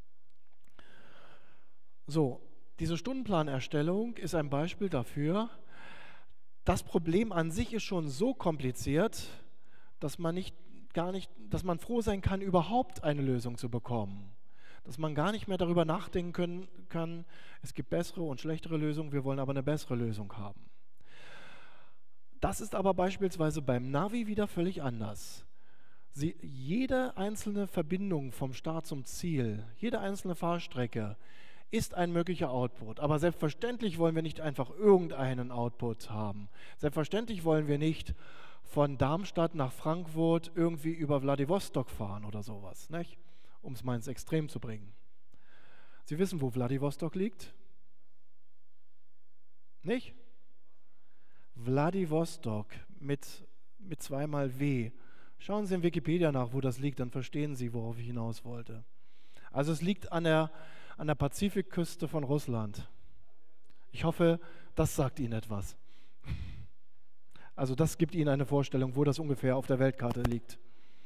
So, diese Stundenplanerstellung ist ein Beispiel dafür. Das Problem an sich ist schon so kompliziert, dass man nicht, gar nicht, dass man froh sein kann, überhaupt eine Lösung zu bekommen. Dass man gar nicht mehr darüber nachdenken können, kann, es gibt bessere und schlechtere Lösungen, wir wollen aber eine bessere Lösung haben. Das ist aber beispielsweise beim Navi wieder völlig anders. Sie, jede einzelne Verbindung vom Start zum Ziel, jede einzelne Fahrstrecke ist ein möglicher Output. Aber selbstverständlich wollen wir nicht einfach irgendeinen Output haben. Selbstverständlich wollen wir nicht von Darmstadt nach Frankfurt irgendwie über Wladiwostok fahren oder sowas, nicht? Um es mal ins Extrem zu bringen. Sie wissen, wo Wladiwostok liegt? Nicht? Wladiwostok mit, mit zweimal W. Schauen Sie in Wikipedia nach, wo das liegt, dann verstehen Sie, worauf ich hinaus wollte. Also es liegt an der, an der Pazifikküste von Russland. Ich hoffe, das sagt Ihnen etwas. Also das gibt Ihnen eine Vorstellung, wo das ungefähr auf der Weltkarte liegt.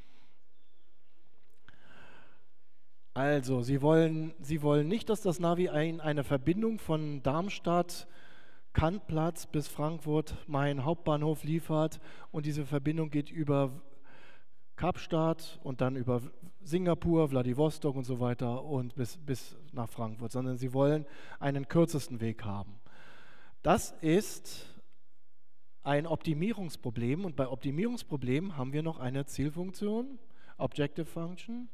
Also, Sie wollen, Sie wollen nicht, dass das Navi ein, eine Verbindung von Darmstadt, Kantplatz bis Frankfurt, Main Hauptbahnhof liefert und diese Verbindung geht über Kapstadt und dann über Singapur, Wladiwostok und so weiter und bis, bis nach Frankfurt, sondern Sie wollen einen kürzesten Weg haben. Das ist ein Optimierungsproblem und bei Optimierungsproblemen haben wir noch eine Zielfunktion, Objective Function,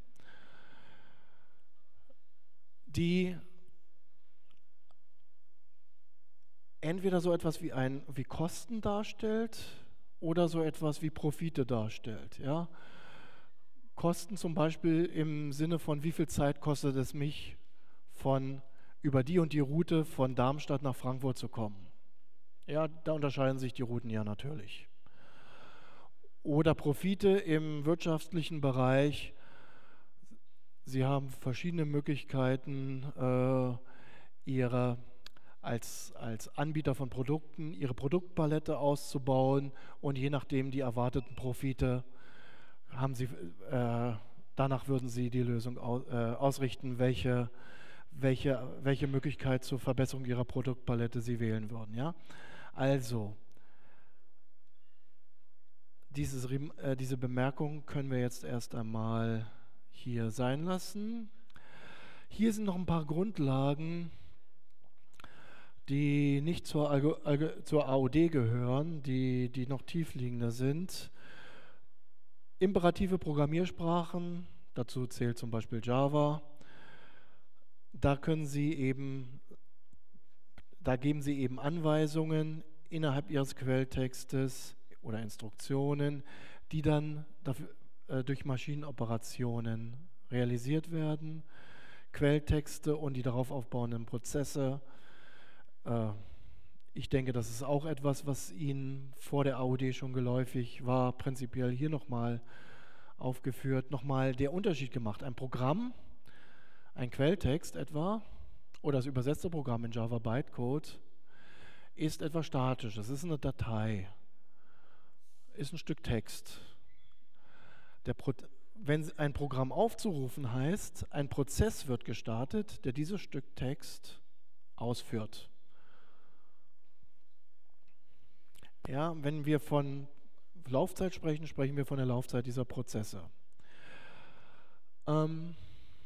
die entweder so etwas wie, ein, wie Kosten darstellt oder so etwas wie Profite darstellt. Ja? Kosten zum Beispiel im Sinne von, wie viel Zeit kostet es mich, von über die und die Route von Darmstadt nach Frankfurt zu kommen. Ja, da unterscheiden sich die Routen ja natürlich. Oder Profite im wirtschaftlichen Bereich. Sie haben verschiedene Möglichkeiten, äh, ihre Als, als Anbieter von Produkten ihre Produktpalette auszubauen und je nachdem die erwarteten Profite haben Sie, äh, danach würden Sie die Lösung aus, äh, ausrichten, welche, welche, welche Möglichkeit zur Verbesserung Ihrer Produktpalette Sie wählen würden. Ja? Also, dieses, äh, diese Bemerkung können wir jetzt erst einmal hier sein lassen. Hier sind noch ein paar Grundlagen, die nicht zur, Algo, Algo, zur A O D gehören, die, die noch tiefliegender sind. Imperative Programmiersprachen, dazu zählt zum Beispiel Java. Da können Sie eben, da geben Sie eben Anweisungen innerhalb Ihres Quelltextes oder Instruktionen, die dann dafür, äh, durch Maschinenoperationen realisiert werden. Quelltexte und die darauf aufbauenden Prozesse. Äh, ich denke, das ist auch etwas, was Ihnen vor der A O D schon geläufig war, prinzipiell hier nochmal aufgeführt, nochmal der Unterschied gemacht. Ein Programm, ein Quelltext etwa, oder das übersetzte Programm in Java Bytecode, ist etwas statisch. Es ist eine Datei, ist ein Stück Text. Der Pro Wenn ein Programm aufzurufen heißt, ein Prozess wird gestartet, der dieses Stück Text ausführt. Ja, wenn wir von Laufzeit sprechen, sprechen wir von der Laufzeit dieser Prozesse. Ähm,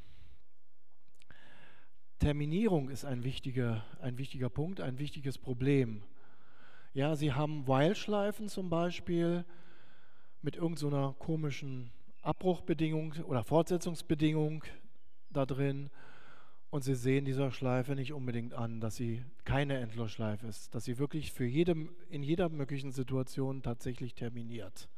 Terminierung ist ein wichtiger, ein wichtiger Punkt, ein wichtiges Problem. Ja, Sie haben While-Schleifen zum Beispiel mit irgendeiner so komischen Abbruchbedingung oder Fortsetzungsbedingung da drin und Sie sehen dieser Schleife nicht unbedingt an, dass sie keine Endlosschleife ist, dass sie wirklich für jedem, in jeder möglichen Situation tatsächlich terminiert.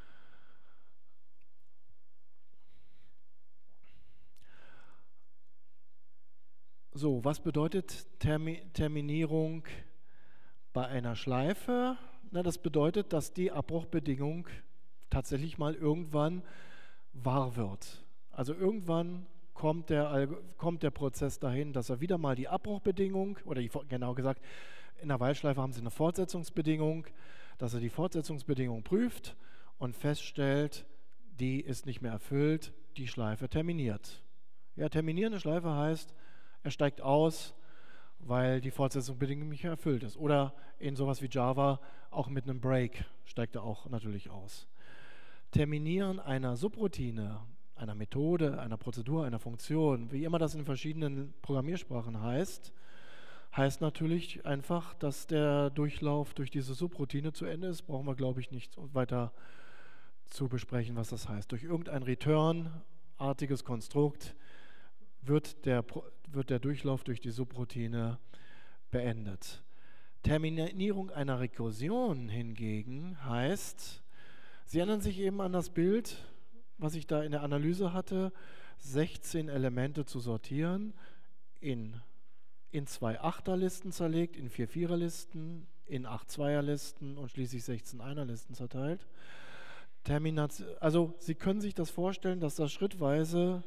So, was bedeutet Termi Terminierung bei einer Schleife? Na, das bedeutet, dass die Abbruchbedingung tatsächlich mal irgendwann wahr wird. Also irgendwann kommt der, kommt der Prozess dahin, dass er wieder mal die Abbruchbedingung, oder die, genau gesagt, in der While-Schleife haben Sie eine Fortsetzungsbedingung, dass er die Fortsetzungsbedingung prüft und feststellt, die ist nicht mehr erfüllt, die Schleife terminiert. Ja, terminierende Schleife heißt, er steigt aus, weil die Fortsetzungsbedingung nicht mehr erfüllt ist. Oder in sowas wie Java, auch mit einem Break steigt er auch natürlich aus. Terminieren einer Subroutine, einer Methode, einer Prozedur, einer Funktion, wie immer das in verschiedenen Programmiersprachen heißt, heißt natürlich einfach, dass der Durchlauf durch diese Subroutine zu Ende ist. Brauchen wir, glaube ich, nicht weiter zu besprechen, was das heißt. Durch irgendein Return-artiges Konstrukt wird der, wird der Durchlauf durch die Subroutine beendet. Terminierung einer Rekursion hingegen heißt, Sie erinnern sich eben an das Bild, was ich da in der Analyse hatte, sechzehn Elemente zu sortieren, in, in zwei Achterlisten zerlegt, in vier Viererlisten, in acht Zweierlisten und schließlich sechzehn Einerlisten zerteilt. Termination, also Sie können sich das vorstellen, dass das schrittweise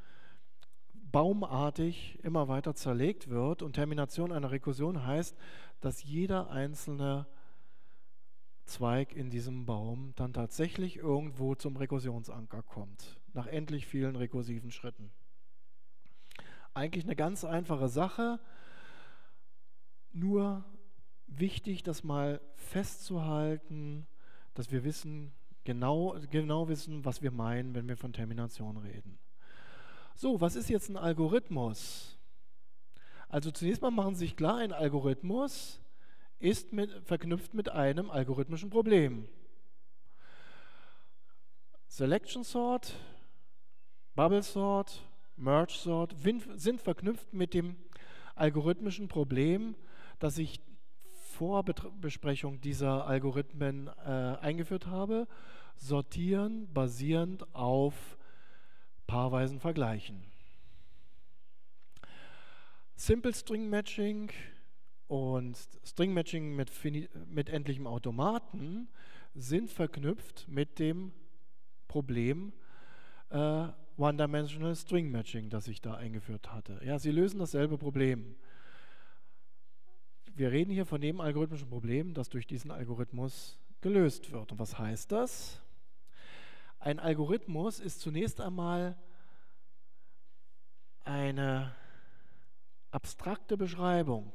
baumartig immer weiter zerlegt wird und Termination einer Rekursion heißt, dass jeder einzelne Zweig in diesem Baum dann tatsächlich irgendwo zum Rekursionsanker kommt, nach endlich vielen rekursiven Schritten. Eigentlich eine ganz einfache Sache, nur wichtig, das mal festzuhalten, dass wir wissen, genau, genau wissen, was wir meinen, wenn wir von Termination reden. So, was ist jetzt ein Algorithmus? Also zunächst mal machen Sie sich klar, ein Algorithmus ist mit, verknüpft mit einem algorithmischen Problem. Selection Sort, Bubble Sort, Merge Sort sind verknüpft mit dem algorithmischen Problem, das ich vor Besprechung dieser Algorithmen äh, eingeführt habe. Sortieren basierend auf paarweisen Vergleichen. Simple String Matching und String Matching mit, mit endlichem Automaten sind verknüpft mit dem Problem äh, One-Dimensional String Matching, das ich da eingeführt hatte. Ja, sie lösen dasselbe Problem. Wir reden hier von dem algorithmischen Problem, das durch diesen Algorithmus gelöst wird. Und was heißt das? Ein Algorithmus ist zunächst einmal eine abstrakte Beschreibung.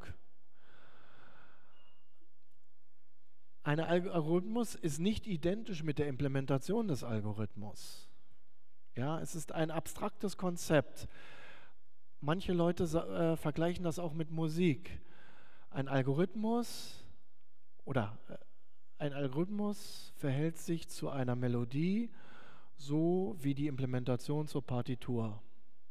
Ein Algorithmus ist nicht identisch mit der Implementation des Algorithmus. Ja, es ist ein abstraktes Konzept. Manche Leute äh, vergleichen das auch mit Musik. Ein Algorithmus oder äh, ein Algorithmus verhält sich zu einer Melodie so wie die Implementation zur Partitur.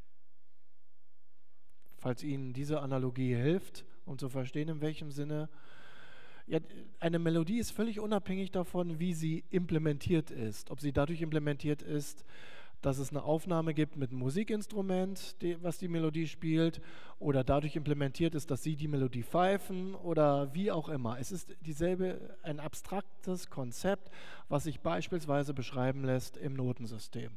Falls Ihnen diese Analogie hilft, um zu verstehen, in welchem Sinne. Ja, eine Melodie ist völlig unabhängig davon, wie sie implementiert ist. Ob sie dadurch implementiert ist, dass es eine Aufnahme gibt mit einem Musikinstrument, die, was die Melodie spielt, oder dadurch implementiert ist, dass Sie die Melodie pfeifen oder wie auch immer. Es ist dieselbe, ein abstraktes Konzept, was sich beispielsweise beschreiben lässt im Notensystem.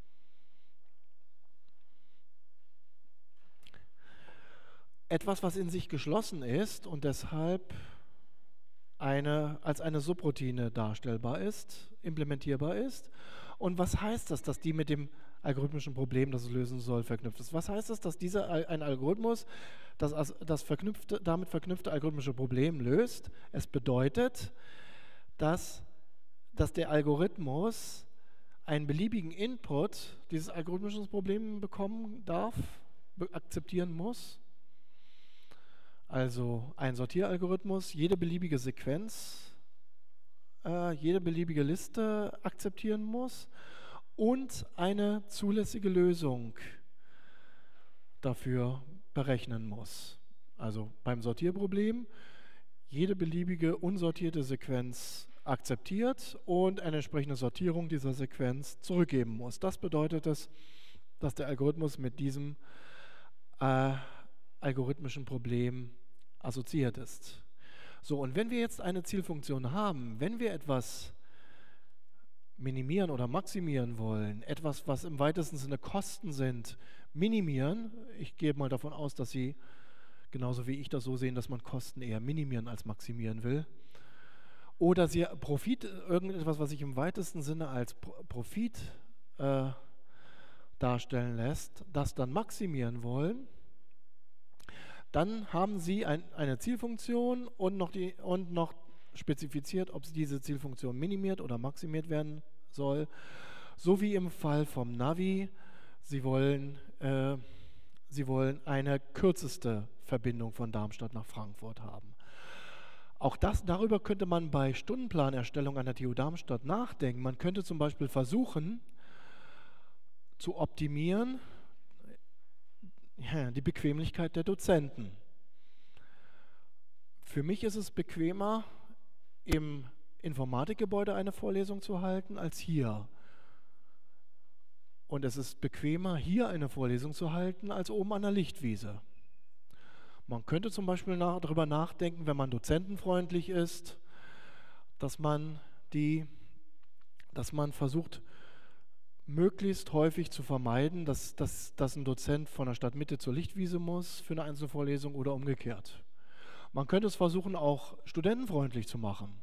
Etwas, was in sich geschlossen ist und deshalb eine, als eine Subroutine darstellbar ist, implementierbar ist. Und was heißt das, dass die mit dem algorithmischen Problem, das es lösen soll, verknüpft ist? Was heißt das, dass dieser ein Algorithmus das, das verknüpfte, damit verknüpfte algorithmische Problem löst? Es bedeutet, dass, dass der Algorithmus einen beliebigen Input dieses algorithmischen Problems bekommen darf, akzeptieren muss. Also ein Sortieralgorithmus, jede beliebige Sequenz, äh, jede beliebige Liste akzeptieren muss und eine zulässige Lösung dafür berechnen muss. Also beim Sortierproblem jede beliebige unsortierte Sequenz akzeptiert und eine entsprechende Sortierung dieser Sequenz zurückgeben muss. Das bedeutet es, dass der Algorithmus mit diesem äh, algorithmischen Problem assoziiert ist. So, und wenn wir jetzt eine Zielfunktion haben, wenn wir etwas minimieren oder maximieren wollen, etwas, was im weitesten Sinne Kosten sind, minimieren, ich gehe mal davon aus, dass Sie genauso wie ich das so sehen, dass man Kosten eher minimieren als maximieren will, oder Sie Profit, irgendetwas, was sich im weitesten Sinne als Profit äh, darstellen lässt, das dann maximieren wollen, dann haben Sie ein, eine Zielfunktion und noch, die, und noch spezifiziert, ob diese Zielfunktion minimiert oder maximiert werden soll. So wie im Fall vom Navi, Sie wollen, äh, Sie wollen eine kürzeste Verbindung von Darmstadt nach Frankfurt haben. Auch das, darüber könnte man bei Stundenplanerstellung an der T U Darmstadt nachdenken. Man könnte zum Beispiel versuchen, zu optimieren, ja, die Bequemlichkeit der Dozenten. Für mich ist es bequemer, im Informatikgebäude eine Vorlesung zu halten, als hier. Und es ist bequemer, hier eine Vorlesung zu halten, als oben an der Lichtwiese. Man könnte zum Beispiel nach, darüber nachdenken, wenn man dozentenfreundlich ist, dass man, die, dass man versucht, möglichst häufig zu vermeiden, dass, dass, dass ein Dozent von der Stadtmitte zur Lichtwiese muss für eine Einzelvorlesung oder umgekehrt. Man könnte es versuchen, auch studentenfreundlich zu machen.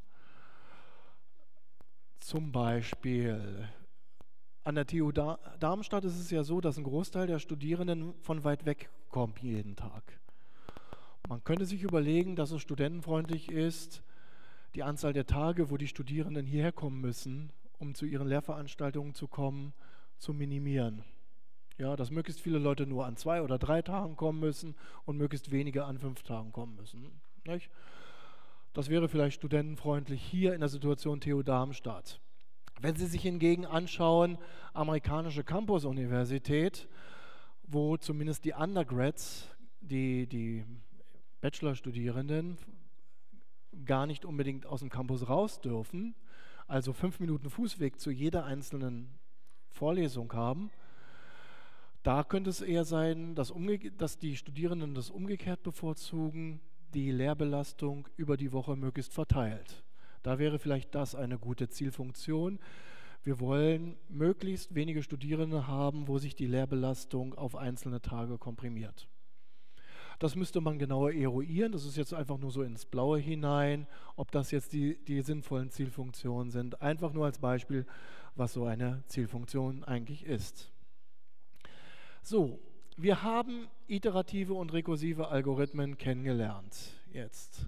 Zum Beispiel an der T U Darmstadt ist es ja so, dass ein Großteil der Studierenden von weit weg kommt jeden Tag. Man könnte sich überlegen, dass es studentenfreundlich ist, die Anzahl der Tage, wo die Studierenden hierher kommen müssen, um zu ihren Lehrveranstaltungen zu kommen, zu minimieren. Ja, dass möglichst viele Leute nur an zwei oder drei Tagen kommen müssen und möglichst wenige an fünf Tagen kommen müssen. Nicht? Das wäre vielleicht studentenfreundlich hier in der Situation T U Darmstadt. Wenn Sie sich hingegen anschauen, amerikanische Campus-Universität, wo zumindest die Undergrads, die, die Bachelorstudierenden, gar nicht unbedingt aus dem Campus raus dürfen, also fünf Minuten Fußweg zu jeder einzelnen Vorlesung haben, da könnte es eher sein, dass, dass die Studierenden das umgekehrt bevorzugen, die Lehrbelastung über die Woche möglichst verteilt. Da wäre vielleicht das eine gute Zielfunktion. Wir wollen möglichst wenige Studierende haben, wo sich die Lehrbelastung auf einzelne Tage komprimiert. Das müsste man genauer eruieren. Das ist jetzt einfach nur so ins Blaue hinein, ob das jetzt die, die sinnvollen Zielfunktionen sind. Einfach nur als Beispiel, was so eine Zielfunktion eigentlich ist. So, wir haben iterative und rekursive Algorithmen kennengelernt. Jetzt.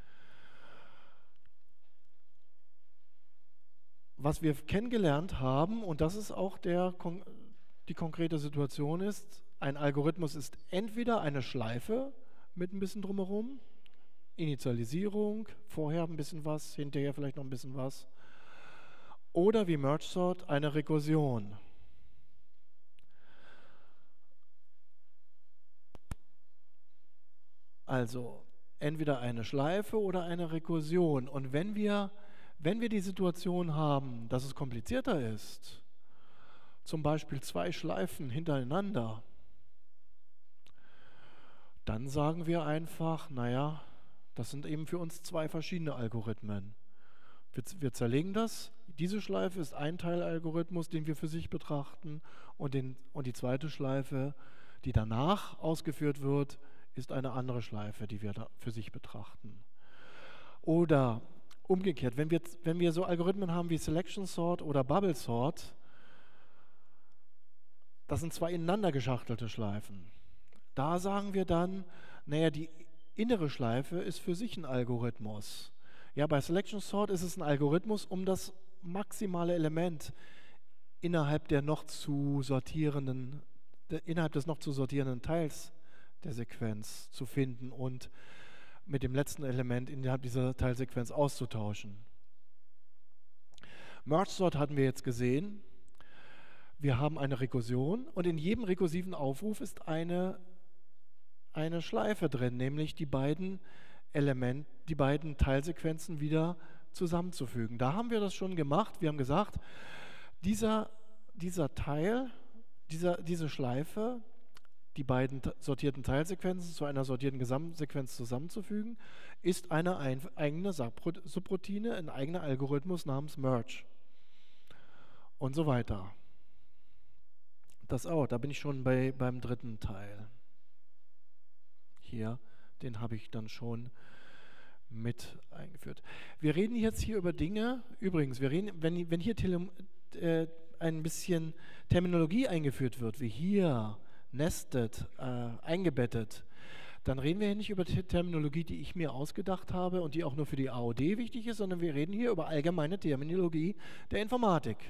Was wir kennengelernt haben, und das ist auch der, die konkrete Situation ist, ein Algorithmus ist entweder eine Schleife mit ein bisschen drumherum, Initialisierung, vorher ein bisschen was, hinterher vielleicht noch ein bisschen was, oder wie Merge Sort eine Rekursion. Also entweder eine Schleife oder eine Rekursion. Und wenn wir, wenn wir die Situation haben, dass es komplizierter ist, zum Beispiel zwei Schleifen hintereinander, dann sagen wir einfach, naja, das sind eben für uns zwei verschiedene Algorithmen. Wir, wir zerlegen das. Diese Schleife ist ein Teilalgorithmus, den wir für sich betrachten, und, den, und die zweite Schleife, die danach ausgeführt wird, ist eine andere Schleife, die wir da für sich betrachten. Oder umgekehrt, wenn wir, wenn wir so Algorithmen haben wie Selection Sort oder Bubble Sort, das sind zwei ineinander geschachtelte Schleifen. Da sagen wir dann, naja, die innere Schleife ist für sich ein Algorithmus. Ja, bei Selection Sort ist es ein Algorithmus, um das maximale Element innerhalb der noch zu sortierenden, innerhalb des noch zu sortierenden Teils der Sequenz zu finden und mit dem letzten Element innerhalb dieser Teilsequenz auszutauschen. Merge Sort hatten wir jetzt gesehen. Wir haben eine Rekursion und in jedem rekursiven Aufruf ist eine, eine Schleife drin, nämlich die beiden Elemente, die beiden Teilsequenzen wieder zusammenzufügen. Da haben wir das schon gemacht. Wir haben gesagt, dieser, dieser Teil, dieser, diese Schleife, die beiden sortierten Teilsequenzen zu einer sortierten Gesamtsequenz zusammenzufügen, ist eine ein, eigene Subroutine, ein eigener Algorithmus namens Merge. Und so weiter. Das auch, da bin ich schon bei, beim dritten Teil. Hier, den habe ich dann schon mit eingeführt. Wir reden jetzt hier über Dinge, übrigens, wir reden, wenn, wenn hier Tele, äh, ein bisschen Terminologie eingeführt wird, wie hier, nested, äh, eingebettet, dann reden wir hier nicht über die Terminologie, die ich mir ausgedacht habe und die auch nur für die A O D wichtig ist, sondern wir reden hier über allgemeine Terminologie der Informatik.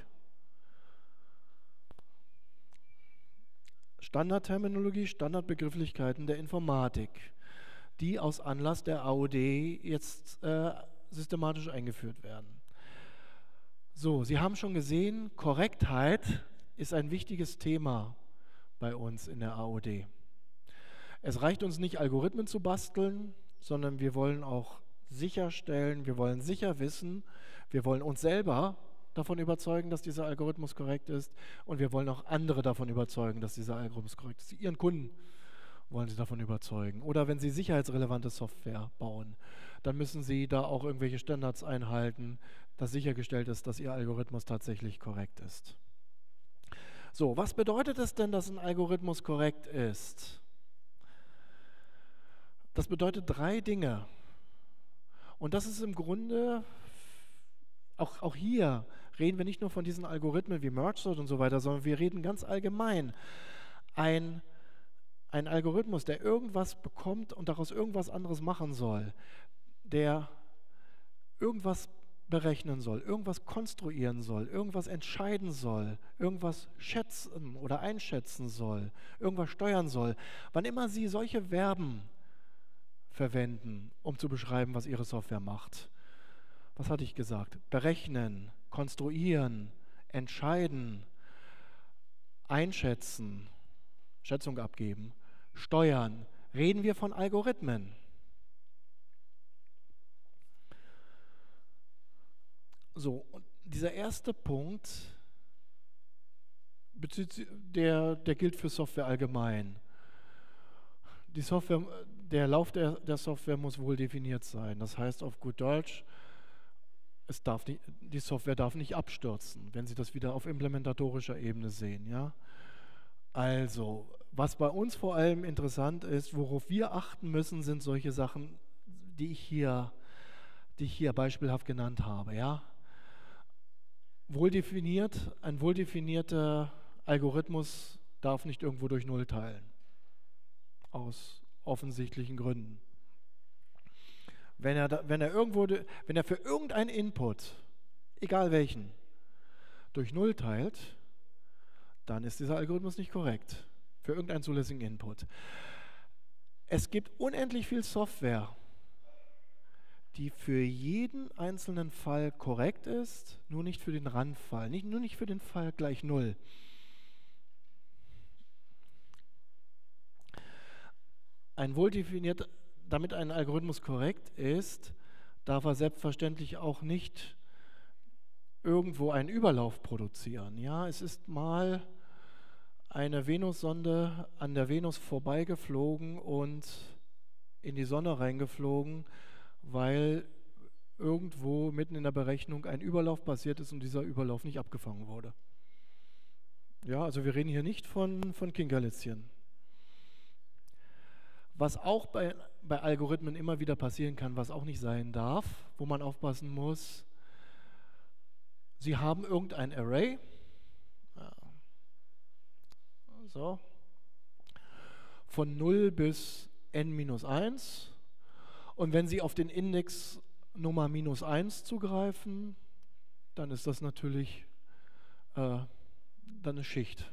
Standardterminologie, Standardbegrifflichkeiten der Informatik, die aus Anlass der A O D jetzt äh, systematisch eingeführt werden. So, Sie haben schon gesehen, Korrektheit ist ein wichtiges Thema bei uns in der A O D. Es reicht uns nicht, Algorithmen zu basteln, sondern wir wollen auch sicherstellen, wir wollen sicher wissen, wir wollen uns selber davon überzeugen, dass dieser Algorithmus korrekt ist, und wir wollen auch andere davon überzeugen, dass dieser Algorithmus korrekt ist. Ihren Kunden wollen Sie davon überzeugen. Oder wenn Sie sicherheitsrelevante Software bauen, dann müssen Sie da auch irgendwelche Standards einhalten, dass sichergestellt ist, dass Ihr Algorithmus tatsächlich korrekt ist. So, was bedeutet es denn, dass ein Algorithmus korrekt ist? Das bedeutet drei Dinge. Und das ist im Grunde, auch, auch hier reden wir nicht nur von diesen Algorithmen wie Merge Sort und so weiter, sondern wir reden ganz allgemein. Ein, ein Algorithmus, der irgendwas bekommt und daraus irgendwas anderes machen soll, der irgendwas berechnen soll, irgendwas konstruieren soll, irgendwas entscheiden soll, irgendwas schätzen oder einschätzen soll, irgendwas steuern soll. Wann immer Sie solche Verben verwenden, um zu beschreiben, was Ihre Software macht, was hatte ich gesagt? Berechnen, konstruieren, entscheiden, einschätzen, Schätzung abgeben, steuern, reden wir von Algorithmen. So, und dieser erste Punkt, der, der gilt für Software allgemein. Die Software, der Lauf der, der Software muss wohl definiert sein. Das heißt auf gut Deutsch, es darf nicht, die Software darf nicht abstürzen, wenn Sie das wieder auf implementatorischer Ebene sehen. Ja? Also, Was bei uns vor allem interessant ist, worauf wir achten müssen, sind solche Sachen, die ich hier, die ich hier beispielhaft genannt habe. Ja? Wohldefiniert, ein wohldefinierter Algorithmus darf nicht irgendwo durch Null teilen, aus offensichtlichen Gründen. Wenn er, da, wenn er, irgendwo, wenn er für irgendeinen Input, egal welchen, durch Null teilt, dann ist dieser Algorithmus nicht korrekt, für irgendeinen zulässigen Input. Es gibt unendlich viel Software, die für jeden einzelnen Fall korrekt ist, nur nicht für den Randfall, nicht, nur nicht für den Fall gleich Null. Ein wohldefiniert, damit ein Algorithmus korrekt ist, darf er selbstverständlich auch nicht irgendwo einen Überlauf produzieren. Ja, es ist mal eine Venussonde an der Venus vorbeigeflogen und in die Sonne reingeflogen, weil irgendwo mitten in der Berechnung ein Überlauf passiert ist und dieser Überlauf nicht abgefangen wurde. Ja, also wir reden hier nicht von, von Kinkerlitzchen. Was auch bei, bei Algorithmen immer wieder passieren kann, was auch nicht sein darf, wo man aufpassen muss, Sie haben irgendein Array, ja, so, von null bis n minus eins, und wenn Sie auf den Index Nummer minus eins zugreifen, dann ist das natürlich äh, dann eine Schicht.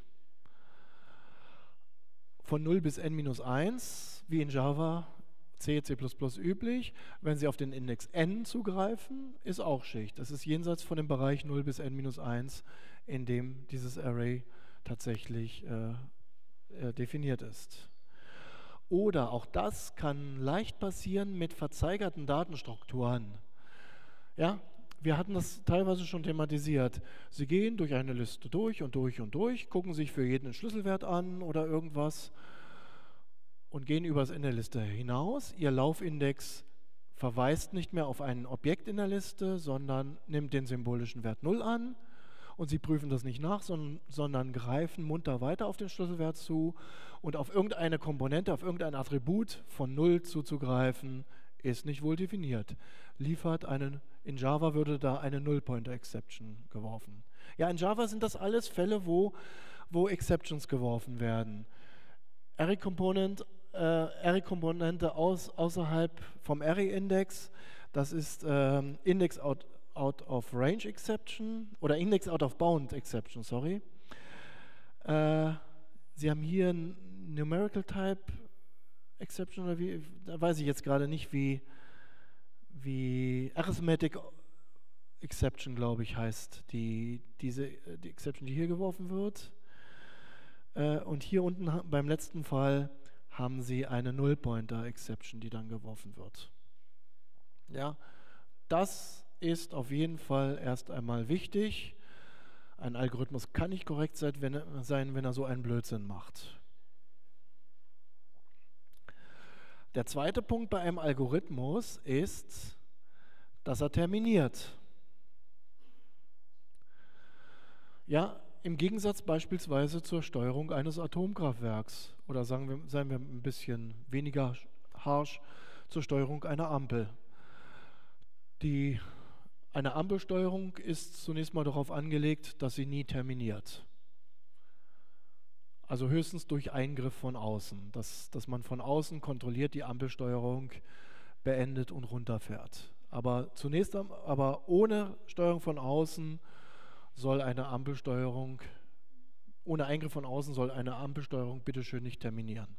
Von null bis n minus eins, wie in Java, C, C plus plus üblich. Wenn Sie auf den Index n zugreifen, ist auch Schicht. Das ist jenseits von dem Bereich null bis n minus eins, in dem dieses Array tatsächlich äh, äh, definiert ist. Oder auch das kann leicht passieren mit verzeigerten Datenstrukturen. Ja, wir hatten das teilweise schon thematisiert. Sie gehen durch eine Liste durch und durch und durch, gucken sich für jeden einen Schlüsselwert an oder irgendwas und gehen über das Ende der Liste hinaus. Ihr Laufindex verweist nicht mehr auf ein Objekt in der Liste, sondern nimmt den symbolischen Wert null an. Und Sie prüfen das nicht nach, sondern, sondern greifen munter weiter auf den Schlüsselwert zu, und auf irgendeine Komponente, auf irgendein Attribut von null zuzugreifen, ist nicht wohl definiert. Liefert einen, in Java würde da eine Null-Pointer-Exception geworfen. Ja, in Java sind das alles Fälle, wo, wo Exceptions geworfen werden. Array-Component, äh, Array-Komponente aus, außerhalb vom Array-Index, das ist ähm, Index out out of range exception oder Index out of bound exception, sorry. Äh, Sie haben hier ein Numerical Type Exception, oder wie, da weiß ich jetzt gerade nicht, wie, wie Arithmetic Exception, glaube ich, heißt die, diese, die Exception, die hier geworfen wird. Äh, und hier unten beim letzten Fall haben Sie eine Null-Pointer Exception, die dann geworfen wird. Ja, das ist auf jeden Fall erst einmal wichtig. Ein Algorithmus kann nicht korrekt sein, wenn er, sein, wenn er so einen Blödsinn macht. Der zweite Punkt bei einem Algorithmus ist, dass er terminiert. Ja, im Gegensatz beispielsweise zur Steuerung eines Atomkraftwerks oder sagen wir, seien wir ein bisschen weniger harsch, zur Steuerung einer Ampel. Die Eine Ampelsteuerung ist zunächst mal darauf angelegt, dass sie nie terminiert. Also höchstens durch Eingriff von außen, dass, dass man von außen kontrolliert die Ampelsteuerung beendet und runterfährt. Aber zunächst, aber ohne Steuerung von außen soll eine Ampelsteuerung, ohne Eingriff von außen soll eine Ampelsteuerung bitteschön nicht terminieren.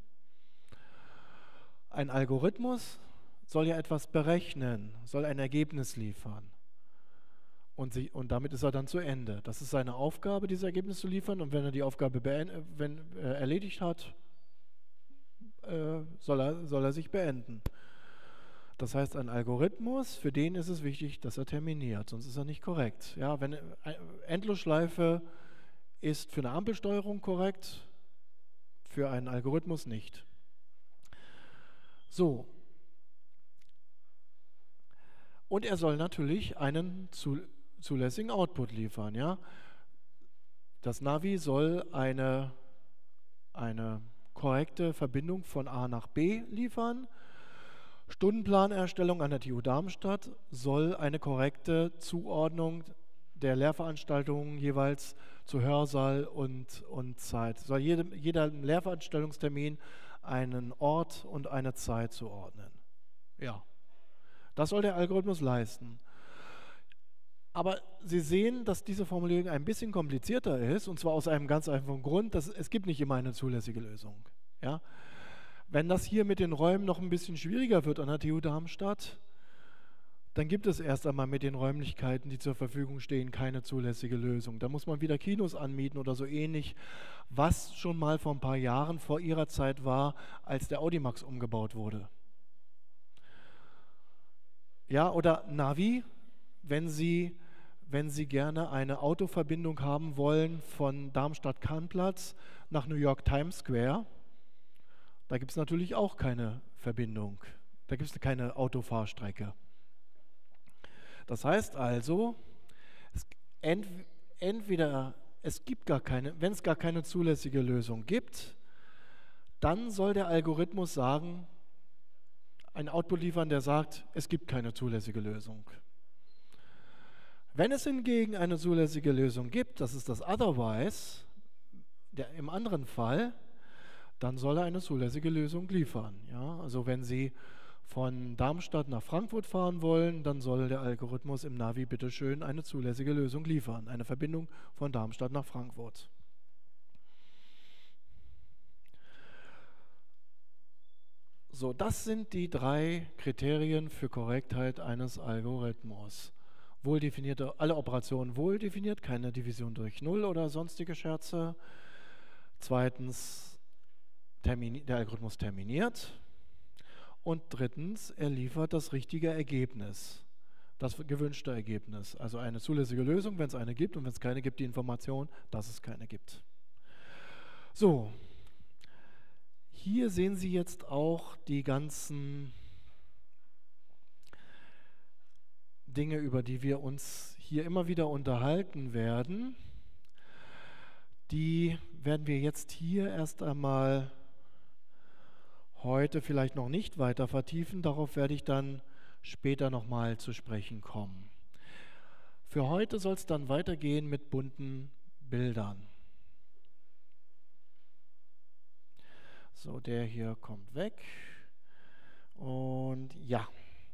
Ein Algorithmus soll ja etwas berechnen, soll ein Ergebnis liefern. Und, sie, und damit ist er dann zu Ende. Das ist seine Aufgabe, dieses Ergebnis zu liefern. Und wenn er die Aufgabe wenn, äh, erledigt hat, äh, soll, er, soll er sich beenden. Das heißt, ein Algorithmus, für den ist es wichtig, dass er terminiert, sonst ist er nicht korrekt. Ja, wenn, äh, Endlosschleife ist für eine Ampelsteuerung korrekt, für einen Algorithmus nicht. So. Und er soll natürlich einen zu zulässigen Output liefern. Ja? Das Navi soll eine, eine korrekte Verbindung von A nach B liefern. Stundenplanerstellung an der T U Darmstadt soll eine korrekte Zuordnung der Lehrveranstaltungen jeweils zu Hörsaal und, und Zeit. Soll jedem, jeder Lehrveranstaltungstermin einen Ort und eine Zeit zuordnen. Ja, das soll der Algorithmus leisten. Aber Sie sehen, dass diese Formulierung ein bisschen komplizierter ist, und zwar aus einem ganz einfachen Grund, dass es gibt nicht immer eine zulässige Lösung. Ja? Wenn das hier mit den Räumen noch ein bisschen schwieriger wird an der T U Darmstadt, dann gibt es erst einmal mit den Räumlichkeiten, die zur Verfügung stehen, keine zulässige Lösung. Da muss man wieder Kinos anmieten oder so ähnlich, was schon mal vor ein paar Jahren vor Ihrer Zeit war, als der Audimax umgebaut wurde. Ja, oder Navi, wenn Sie, wenn Sie gerne eine Autoverbindung haben wollen von Darmstadt-Kannplatz nach New York Times Square, da gibt es natürlich auch keine Verbindung. Da gibt es keine Autofahrstrecke. Das heißt also, es ent, entweder es gibt gar keine, wenn es gar keine zulässige Lösung gibt, dann soll der Algorithmus sagen, ein Output liefern, der sagt, es gibt keine zulässige Lösung. Wenn es hingegen eine zulässige Lösung gibt, das ist das Otherwise, der, im anderen Fall, dann soll er eine zulässige Lösung liefern. Ja? Also wenn Sie von Darmstadt nach Frankfurt fahren wollen, dann soll der Algorithmus im Navi bitteschön eine zulässige Lösung liefern, eine Verbindung von Darmstadt nach Frankfurt. So, das sind die drei Kriterien für Korrektheit eines Algorithmus. Wohl definierte, alle Operationen wohl definiert, keine Division durch Null oder sonstige Scherze. Zweitens, termini- der Algorithmus terminiert. Und drittens, er liefert das richtige Ergebnis, das gewünschte Ergebnis. Also eine zulässige Lösung, wenn es eine gibt, und wenn es keine gibt, die Information, dass es keine gibt. So, hier sehen Sie jetzt auch die ganzen Dinge, über die wir uns hier immer wieder unterhalten werden. Die werden wir jetzt hier erst einmal heute vielleicht noch nicht weiter vertiefen, darauf werde ich dann später nochmal zu sprechen kommen. Für heute soll es dann weitergehen mit bunten Bildern. So, der hier kommt weg. Und ja,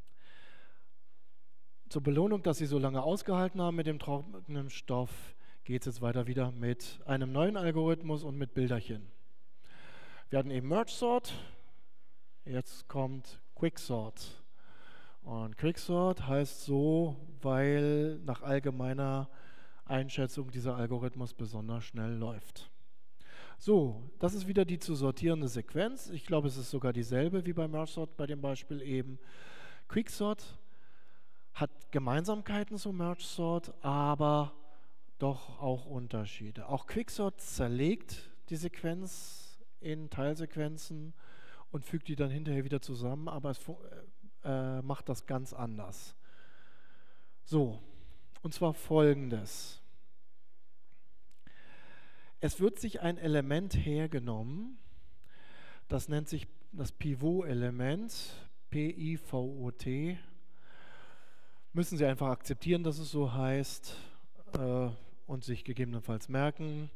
zur Belohnung, dass Sie so lange ausgehalten haben mit dem trockenen Stoff, geht es jetzt weiter wieder mit einem neuen Algorithmus und mit Bilderchen. Wir hatten eben Merge Sort. Jetzt kommt Quicksort. Und Quicksort heißt so, weil nach allgemeiner Einschätzung dieser Algorithmus besonders schnell läuft. So, das ist wieder die zu sortierende Sequenz. Ich glaube, es ist sogar dieselbe wie bei Merge Sort bei dem Beispiel eben. Quicksort hat Gemeinsamkeiten zu Merge Sort, aber doch auch Unterschiede. Auch Quicksort zerlegt die Sequenz in Teilsequenzen und fügt die dann hinterher wieder zusammen, aber es äh, macht das ganz anders. So, und zwar Folgendes. Es wird sich ein Element hergenommen, das nennt sich das Pivot-Element, P I V O T. Müssen Sie einfach akzeptieren, dass es so heißt äh, und sich gegebenenfalls merken.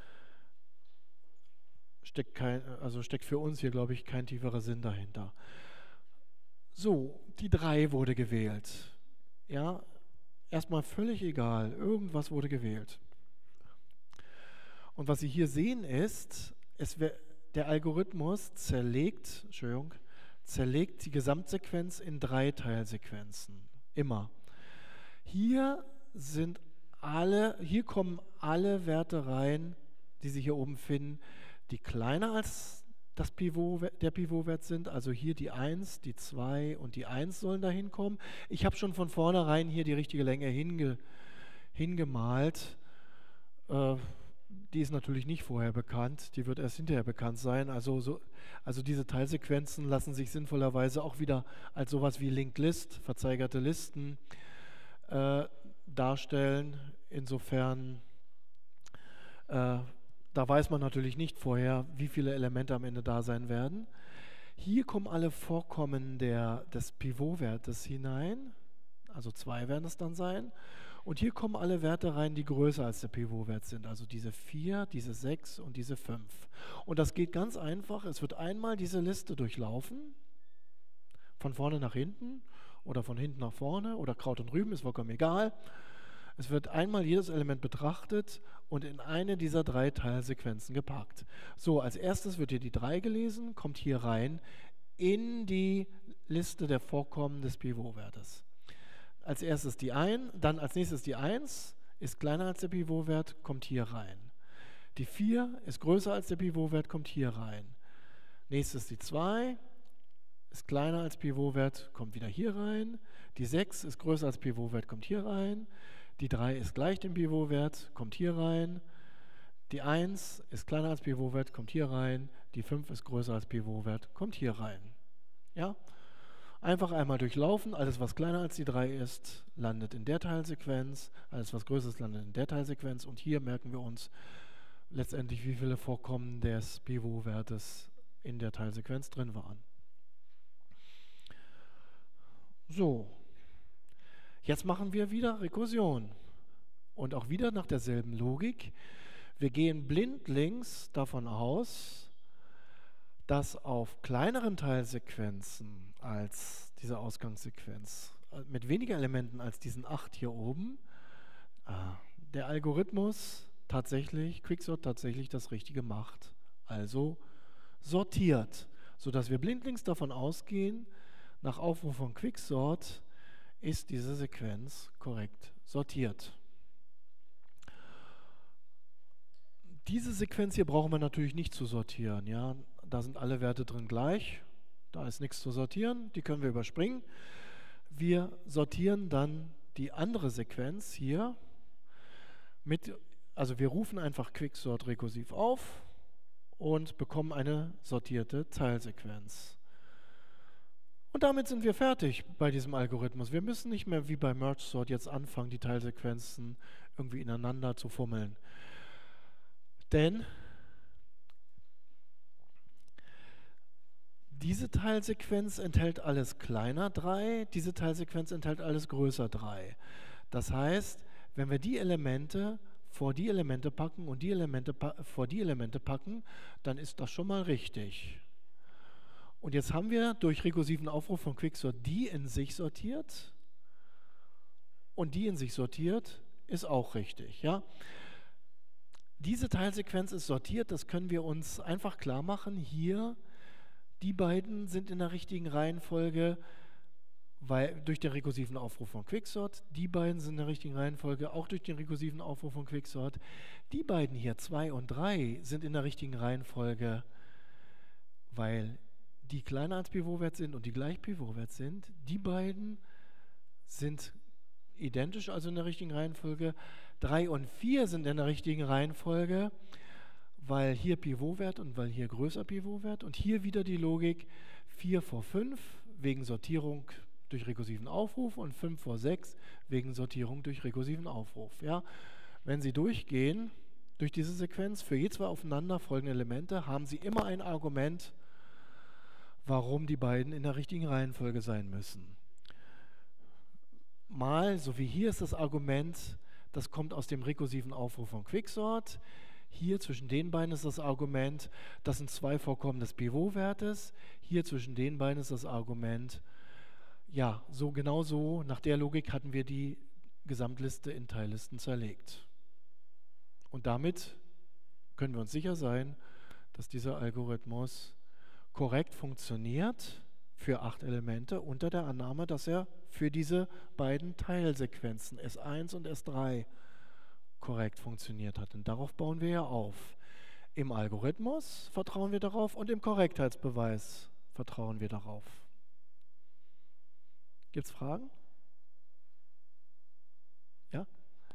Steckt, kein, also steckt für uns hier, glaube ich, kein tieferer Sinn dahinter. So, die drei wurde gewählt. Ja, erstmal völlig egal, irgendwas wurde gewählt. Und was Sie hier sehen ist, es wär, der Algorithmus zerlegt, Entschuldigung, zerlegt die Gesamtsequenz in drei Teilsequenzen. Immer. Hier sind alle, hier kommen alle Werte rein, die Sie hier oben finden, die kleiner als das Pivot, der Pivotwert sind, also hier die eins, die zwei und die eins sollen da hinkommen. Ich habe schon von vornherein hier die richtige Länge hinge, hingemalt. Äh, die ist natürlich nicht vorher bekannt, die wird erst hinterher bekannt sein. Also, so, also diese Teilsequenzen lassen sich sinnvollerweise auch wieder als sowas wie Linked List, verzeigerte Listen, äh, darstellen. Insofern äh, Da weiß man natürlich nicht vorher, wie viele Elemente am Ende da sein werden. Hier kommen alle Vorkommen der, des Pivotwertes hinein, also zwei werden es dann sein. Und hier kommen alle Werte rein, die größer als der Pivotwert sind, also diese vier, diese sechs und diese fünf. Und das geht ganz einfach, es wird einmal diese Liste durchlaufen, von vorne nach hinten oder von hinten nach vorne oder Kraut und Rüben, ist vollkommen egal. Es wird einmal jedes Element betrachtet und in eine dieser drei Teilsequenzen gepackt. So, als erstes wird hier die drei gelesen, kommt hier rein in die Liste der Vorkommen des Pivotwertes. Als erstes die eins, dann als nächstes die eins, ist kleiner als der Pivotwert, kommt hier rein. Die vier ist größer als der Pivotwert, kommt hier rein. Nächstes die zwei, ist kleiner als Pivotwert, kommt wieder hier rein. Die sechs ist größer als Pivotwert, kommt hier rein. Die drei ist gleich dem Pivotwert, kommt hier rein. Die eins ist kleiner als Pivotwert, kommt hier rein. Die fünf ist größer als Pivotwert, kommt hier rein. Ja? Einfach einmal durchlaufen, alles was kleiner als die drei ist, landet in der Teilsequenz, alles was größer ist, landet in der Teilsequenz und hier merken wir uns letztendlich, wie viele Vorkommen des Pivotwertes in der Teilsequenz drin waren. So, jetzt machen wir wieder Rekursion und auch wieder nach derselben Logik. Wir gehen blindlings davon aus, dass auf kleineren Teilsequenzen als diese Ausgangssequenz, mit weniger Elementen als diesen acht hier oben, äh, der Algorithmus tatsächlich, Quicksort tatsächlich das Richtige macht, also sortiert, sodass wir blindlings davon ausgehen, nach Aufruf von Quicksort ist diese Sequenz korrekt sortiert. Diese Sequenz hier brauchen wir natürlich nicht zu sortieren. Ja? Da sind alle Werte drin gleich, da ist nichts zu sortieren, die können wir überspringen. Wir sortieren dann die andere Sequenz hier mit, also wir rufen einfach Quicksort rekursiv auf und bekommen eine sortierte Teilsequenz. Und damit sind wir fertig bei diesem Algorithmus. Wir müssen nicht mehr wie bei MergeSort jetzt anfangen, die Teilsequenzen irgendwie ineinander zu fummeln. Denn diese Teilsequenz enthält alles kleiner drei, diese Teilsequenz enthält alles größer drei. Das heißt, wenn wir die Elemente vor die Elemente packen und die Elemente vor die Elemente packen, dann ist das schon mal richtig. Und jetzt haben wir durch rekursiven Aufruf von Quicksort die in sich sortiert und die in sich sortiert ist auch richtig. Ja? Diese Teilsequenz ist sortiert, das können wir uns einfach klar machen. Hier, die beiden sind in der richtigen Reihenfolge, weil durch den rekursiven Aufruf von Quicksort. Die beiden sind in der richtigen Reihenfolge, auch durch den rekursiven Aufruf von Quicksort. Die beiden hier, zwei und drei, sind in der richtigen Reihenfolge, weil die kleiner als Pivotwert sind und die gleich Pivotwert sind. Die beiden sind identisch, also in der richtigen Reihenfolge. drei und vier sind in der richtigen Reihenfolge, weil hier Pivotwert und weil hier größer Pivotwert. Und hier wieder die Logik vier vor fünf wegen Sortierung durch rekursiven Aufruf und fünf vor sechs wegen Sortierung durch rekursiven Aufruf. Ja? Wenn Sie durchgehen durch diese Sequenz, für je zwei aufeinander folgende Elemente, haben Sie immer ein Argument, warum die beiden in der richtigen Reihenfolge sein müssen. Mal, so wie hier ist das Argument, das kommt aus dem rekursiven Aufruf von Quicksort. Hier zwischen den beiden ist das Argument, das sind zwei Vorkommen des Pivotwertes. Hier zwischen den beiden ist das Argument, ja, so genau so, nach der Logik hatten wir die Gesamtliste in Teillisten zerlegt. Und damit können wir uns sicher sein, dass dieser Algorithmus korrekt funktioniert für acht Elemente unter der Annahme, dass er für diese beiden Teilsequenzen S eins und S drei korrekt funktioniert hat. Und darauf bauen wir ja auf. Im Algorithmus vertrauen wir darauf und im Korrektheitsbeweis vertrauen wir darauf. Gibt es Fragen? Ja?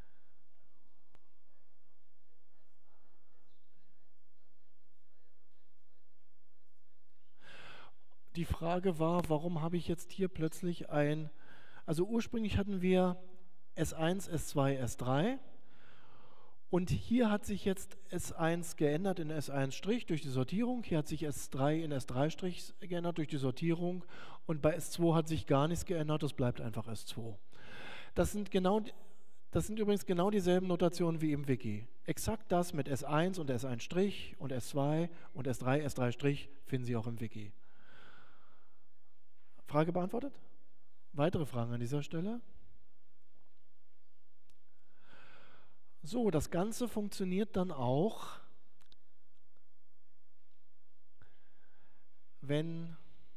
Die Frage war, warum habe ich jetzt hier plötzlich ein, also ursprünglich hatten wir S eins, S zwei, S drei Und hier hat sich jetzt S eins geändert in S eins' durch die Sortierung. Hier hat sich S drei in S drei' geändert durch die Sortierung. Und bei S zwei hat sich gar nichts geändert, das bleibt einfach S zwei. Das sind, genau, das sind übrigens genau dieselben Notationen wie im Wiki. Exakt das mit S eins und S eins' und S zwei und S drei, S drei' finden Sie auch im Wiki. Frage beantwortet? Weitere Fragen an dieser Stelle? So, das Ganze funktioniert dann auch, wenn,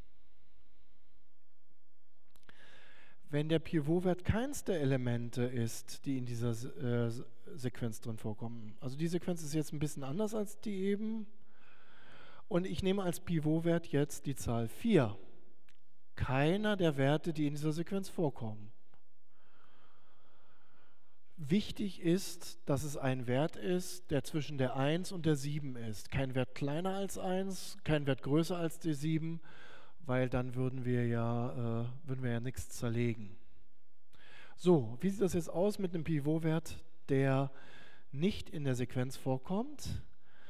wenn der Pivotwert keins der Elemente ist, die in dieser äh, Sequenz drin vorkommen. Also die Sequenz ist jetzt ein bisschen anders als die eben. Und ich nehme als Pivotwert jetzt die Zahl vier. Keiner der Werte, die in dieser Sequenz vorkommen. Wichtig ist, dass es ein Wert ist, der zwischen der eins und der sieben ist. Kein Wert kleiner als eins, kein Wert größer als die sieben, weil dann würden wir ja, äh, würden wir ja nichts zerlegen. So, wie sieht das jetzt aus mit einem Pivotwert, der nicht in der Sequenz vorkommt?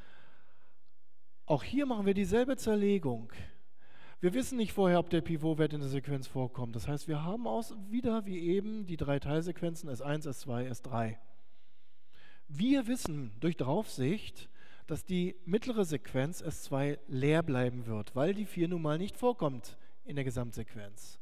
Auch hier machen wir dieselbe Zerlegung. Wir wissen nicht vorher, ob der Pivotwert in der Sequenz vorkommt. Das heißt, wir haben aus, wieder wie eben die drei Teilsequenzen S eins, S zwei, S drei. Wir wissen durch Draufsicht, dass die mittlere Sequenz S zwei leer bleiben wird, weil die vier nun mal nicht vorkommt in der Gesamtsequenz.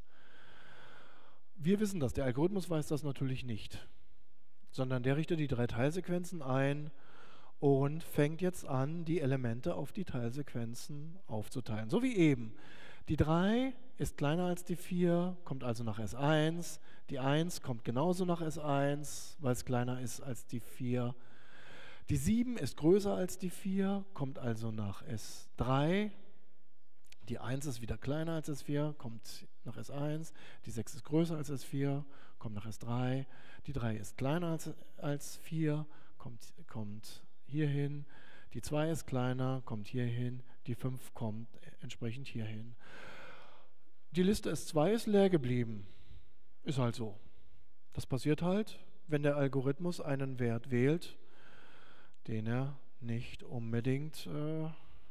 Wir wissen das, der Algorithmus weiß das natürlich nicht, sondern der richtet die drei Teilsequenzen ein und fängt jetzt an, die Elemente auf die Teilsequenzen aufzuteilen. So wie eben. Die drei ist kleiner als die vier, kommt also nach S eins. Die eins kommt genauso nach S eins, weil es kleiner ist als die vier. Die sieben ist größer als die vier, kommt also nach S drei. Die eins ist wieder kleiner als S vier, kommt nach S eins. Die sechs ist größer als S vier, kommt nach S drei. Die drei ist kleiner als, als vier, kommt, kommt hierhin. Die zwei ist kleiner, kommt hierhin. Die fünf kommt entsprechend hierhin. Die Liste S zwei ist leer geblieben. Ist halt so. Das passiert halt, wenn der Algorithmus einen Wert wählt, den er nicht unbedingt, äh,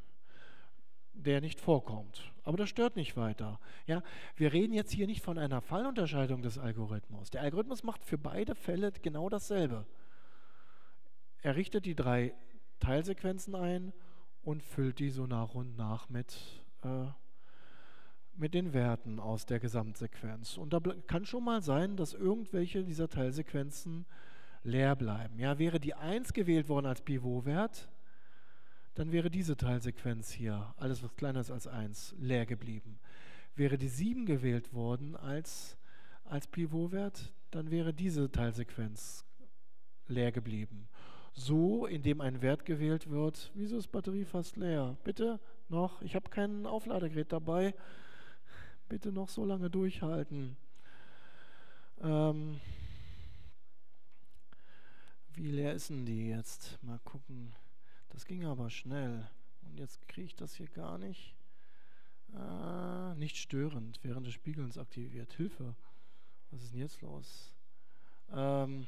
der nicht vorkommt. Aber das stört nicht weiter. Ja, wir reden jetzt hier nicht von einer Fallunterscheidung des Algorithmus. Der Algorithmus macht für beide Fälle genau dasselbe. Er richtet die drei Teilsequenzen ein und füllt die so nach und nach mit, äh, mit den Werten aus der Gesamtsequenz. Und da kann schon mal sein, dass irgendwelche dieser Teilsequenzen leer bleiben. Ja, wäre die eins gewählt worden als Pivotwert, dann wäre diese Teilsequenz hier, alles was kleiner ist als eins, leer geblieben. Wäre die sieben gewählt worden als, als Pivotwert, dann wäre diese Teilsequenz leer geblieben. So, indem ein Wert gewählt wird, wieso ist Batterie fast leer? Bitte noch, ich habe kein Aufladegerät dabei, bitte noch so lange durchhalten. Ähm, wie leer ist denn die jetzt? Mal gucken, das ging aber schnell. Und jetzt kriege ich das hier gar nicht. Äh, nicht störend, während des Spiegelns aktiviert. Hilfe, was ist denn jetzt los? Ähm,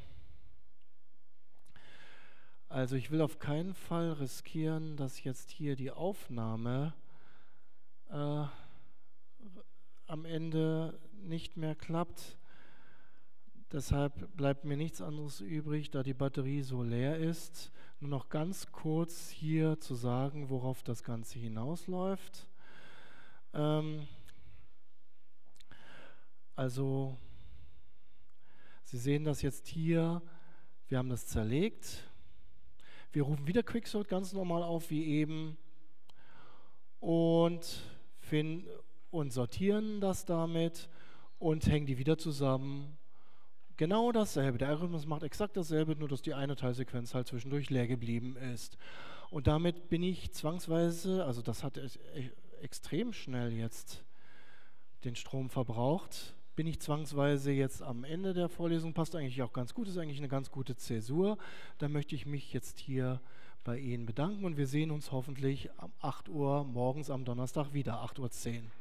Also ich will auf keinen Fall riskieren, dass jetzt hier die Aufnahme äh, am Ende nicht mehr klappt. Deshalb bleibt mir nichts anderes übrig, da die Batterie so leer ist, nur noch ganz kurz hier zu sagen, worauf das Ganze hinausläuft. Ähm, also Sie sehen das jetzt hier, wir haben das zerlegt. Wir rufen wieder Quicksort ganz normal auf wie eben und, finden, und sortieren das damit und hängen die wieder zusammen. Genau dasselbe. Der Algorithmus macht exakt dasselbe, nur dass die eine Teilsequenz halt zwischendurch leer geblieben ist. Und damit bin ich zwangsweise, also das hat extrem schnell jetzt den Strom verbraucht, bin ich zwangsweise jetzt am Ende der Vorlesung, passt eigentlich auch ganz gut, ist eigentlich eine ganz gute Zäsur. Da möchte ich mich jetzt hier bei Ihnen bedanken und wir sehen uns hoffentlich um acht Uhr morgens am Donnerstag wieder, acht Uhr zehn.